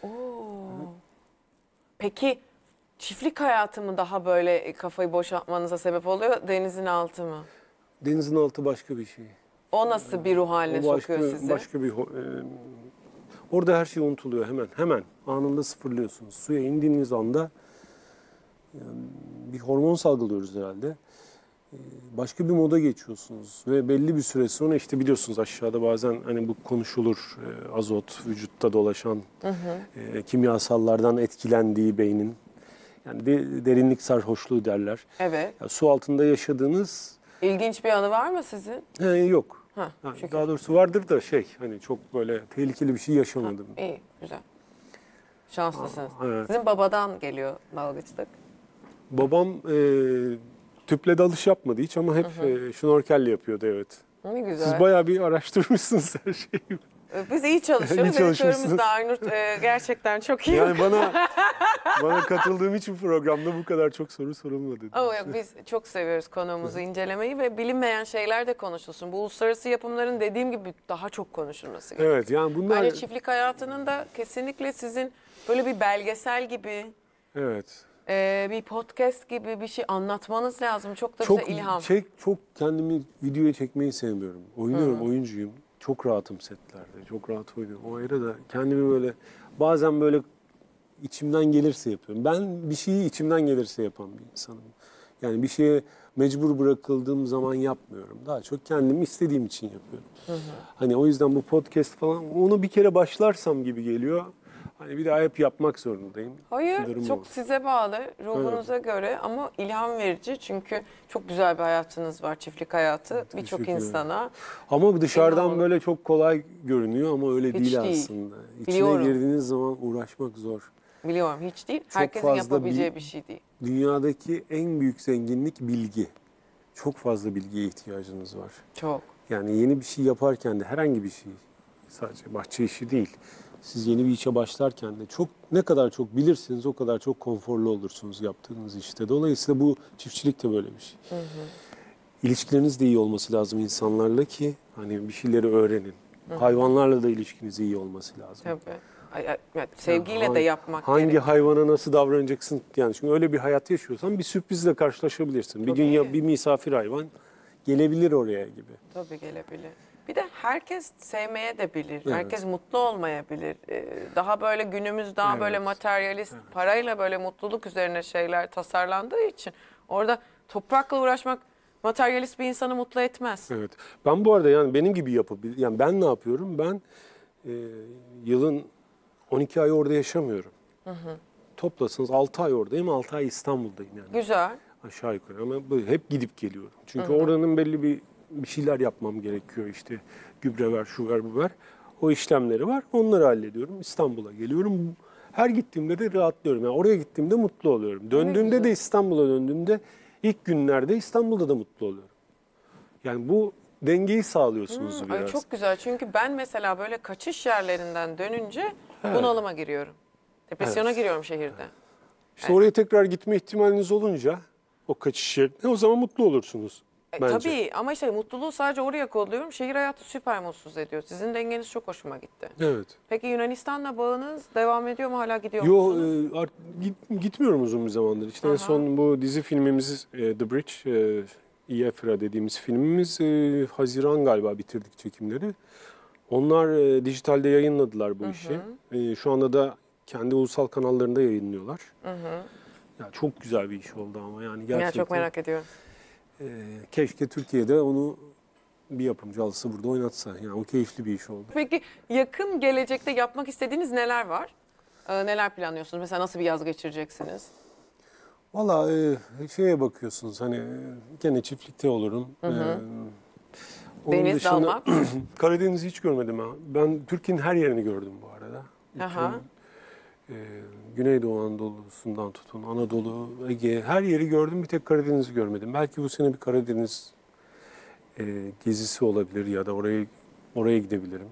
Peki çiftlik hayatı mı daha böyle kafayı boşaltmanıza sebep oluyor, denizin altı mı? Denizin altı başka bir şey. O nasıl bir ruh haline O sokuyor sizi? başka bir orada her şey unutuluyor hemen anında sıfırlıyorsunuz. Suya indiğiniz anda bir hormon salgılıyoruz herhalde. Başka bir moda geçiyorsunuz ve belli bir süre sonra işte biliyorsunuz aşağıda bazen hani bu konuşulur azot vücutta dolaşan kimyasallardan etkilendiği beynin yani derinlik sarhoşluğu derler. Evet. Ya, su altında yaşadığınız İlginç bir anı var mı sizin? yok. Ha, Yani şükür. daha doğrusu vardır da hani çok böyle tehlikeli bir şey yaşamadım. İyi, güzel. Şanslısınız. Evet. Sizin babadan geliyor dalgıçlık. Babam tüple dalış yapmadı hiç ama hep şnorkelle yapıyordu evet. Ne güzel. Siz bayağı bir araştırmışsınız her şeyi. Biz iyi çalışıyoruz. İyi çalışmışsınız. Editörümüz de Aynur gerçekten çok iyi. Yani bana katıldığım için programda bu kadar çok soru sorulmadı. Ama yok, biz çok seviyoruz konuğumuzu incelemeyi ve bilinmeyen şeyler de konuşulsun. Bu uluslararası yapımların dediğim gibi daha çok konuşulması gerekiyor. Evet, yani bunlar... Bence çiftlik hayatının da kesinlikle sizin böyle bir belgesel gibi, Evet. bir podcast gibi bir şey anlatmanız lazım. Çok da Çok bize ilham. çok kendimi videoya çekmeyi sevmiyorum. Oynuyorum, oyuncuyum. Çok rahatım setlerde. Çok rahat oynuyorum. O ayrı da kendimi böyle bazen böyle içimden gelirse yapıyorum. Ben bir şeyi içimden gelirse yapan bir insanım. Yani bir şeye mecbur bırakıldığım zaman yapmıyorum. Daha çok kendimi istediğim için yapıyorum. Hani o yüzden bu podcast falan onu bir kere başlarsam gibi geliyor. Hani bir daha hep yapmak zorundayım. Hayır, Durum çok o. size bağlı, ruhunuza göre ama ilham verici. Çünkü çok güzel bir hayatınız var, çiftlik hayatı. Birçok teşekkür ederim. insana. Ama dışarıdan İlham. böyle çok kolay görünüyor ama öyle Hiç değil değil. aslında. İçine Biliyorum. girdiğiniz zaman uğraşmak zor. Biliyorum, hiç değil. Çok Herkesin fazla yapabileceği bir şey değil. Dünyadaki en büyük zenginlik bilgi. Çok fazla bilgiye ihtiyacınız var. Çok. Yani yeni bir şey yaparken de herhangi bir şey, sadece bahçe işi değil. Siz yeni bir işe başlarken de ne kadar çok bilirsiniz o kadar çok konforlu olursunuz yaptığınız işte. Dolayısıyla bu çiftçilik de böyle bir şey. İlişkileriniz de iyi olması lazım insanlarla ki hani bir şeyleri öğrenin. Hayvanlarla da ilişkiniz iyi olması lazım. Tabii. Evet, sevgiyle Yani de yapmak hangi gerekiyor. hayvana nasıl davranacaksın? Yani çünkü öyle bir hayat yaşıyorsan bir sürprizle karşılaşabilirsin. Bir gün Tabii. bir misafir hayvan gelebilir oraya gibi. Tabii gelebilir. Bir de herkes sevmeye de bilir. Evet. Herkes mutlu olmayabilir. Daha böyle günümüz daha böyle Evet. materyalist, parayla böyle mutluluk üzerine şeyler tasarlandığı için orada toprakla uğraşmak materyalist bir insanı mutlu etmez. Evet. Ben bu arada yani benim gibi yani ben ne yapıyorum? Ben yılın 12 ay orada yaşamıyorum. Toplasanız 6 ay oradayım, 6 ay İstanbul'dayım yani. Güzel. Aşağı yukarı ama böyle hep gidip geliyorum. Çünkü oranın belli bir şeyler yapmam gerekiyor işte. Gübre ver, şu ver, bu ver. O işlemleri var. Onları hallediyorum. İstanbul'a geliyorum. Her gittiğimde de rahatlıyorum. Yani oraya gittiğimde mutlu oluyorum. Döndüğümde de İstanbul'a döndüğümde ilk günlerde İstanbul'da da mutlu oluyorum. Yani bu dengeyi sağlıyorsunuz biraz. Ay çok güzel. Çünkü ben mesela böyle kaçış yerlerinden dönünce bunalıma giriyorum. Depresyona giriyorum şehirde. İşte oraya tekrar gitme ihtimaliniz olunca o kaçış yerine o zaman mutlu olursunuz bence. Tabii ama işte mutluluğu sadece oraya kodluyorum. Şehir hayatı süper mutsuz ediyor. Sizin dengeniz çok hoşuma gitti. Evet. Peki Yunanistan'la bağınız devam ediyor mu? Hala gidiyor Yo musunuz? gitmiyorum uzun bir zamandır. İşte en son bu dizi filmimiz The Bridge, Iyefra dediğimiz filmimiz Haziran galiba bitirdik çekimleri. Onlar dijitalde yayınladılar bu işi. Şu anda da kendi ulusal kanallarında yayınlıyorlar. Ya çok güzel bir iş oldu ama yani gerçekten. Ya çok merak ediyorum. Keşke Türkiye'de onu bir yapımcı alsa burada oynatsa. Yani o keyifli bir iş oldu. Peki yakın gelecekte yapmak istediğiniz neler var? Neler planlıyorsunuz? Mesela nasıl bir yaz geçireceksiniz? Valla şeye bakıyorsunuz hani gene çiftlikte olurum. Onun Deniz, dışında- dalmak. Karadeniz'i hiç görmedim ha. Ben Türkiye'nin her yerini gördüm bu arada. Aha. Güneydoğu Anadolu'sundan tutun, Anadolu, Ege her yeri gördüm. Bir tek Karadeniz'i görmedim. Belki bu sene bir Karadeniz gezisi olabilir ya da oraya gidebilirim.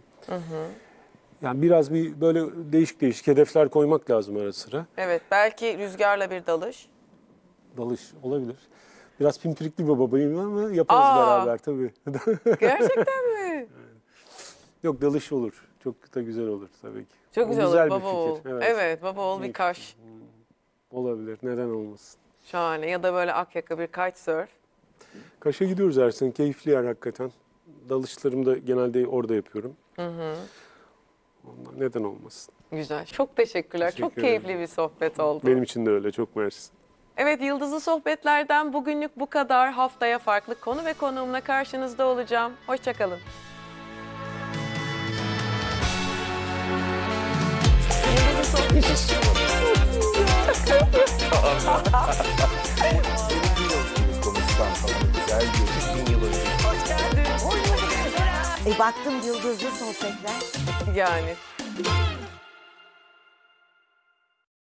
Yani biraz bir böyle değişik hedefler koymak lazım ara sıra. Evet, belki rüzgarla bir dalış. Dalış olabilir. Biraz pimpirikli bir babayım ama yaparız beraber tabii. Gerçekten mi? Yok dalış olur. Çok da güzel olur tabii ki. Çok O güzel olur bir baba fikir. oğul. Evet baba oğul bir kaş. Olabilir. Neden olmasın? Şahane. Ya da böyle Akyaka bir kitesurf. Kaş'a gidiyoruz her sene. Keyifli yer hakikaten. Dalışlarımı da genelde orada yapıyorum. Ondan neden olmasın? Güzel. Çok teşekkürler. Teşekkür Çok ederim. keyifli bir sohbet oldu. Benim için de öyle. Çok mersi. Evet, Yıldızlı Sohbetler'den bugünlük bu kadar. Haftaya farklı konu ve konuğumla karşınızda olacağım. Hoşçakalın. Konuşsam falan güzel bir 1000 yıl önce. Hoş geldin. Baktım yıldızlı sohbetler. Yani.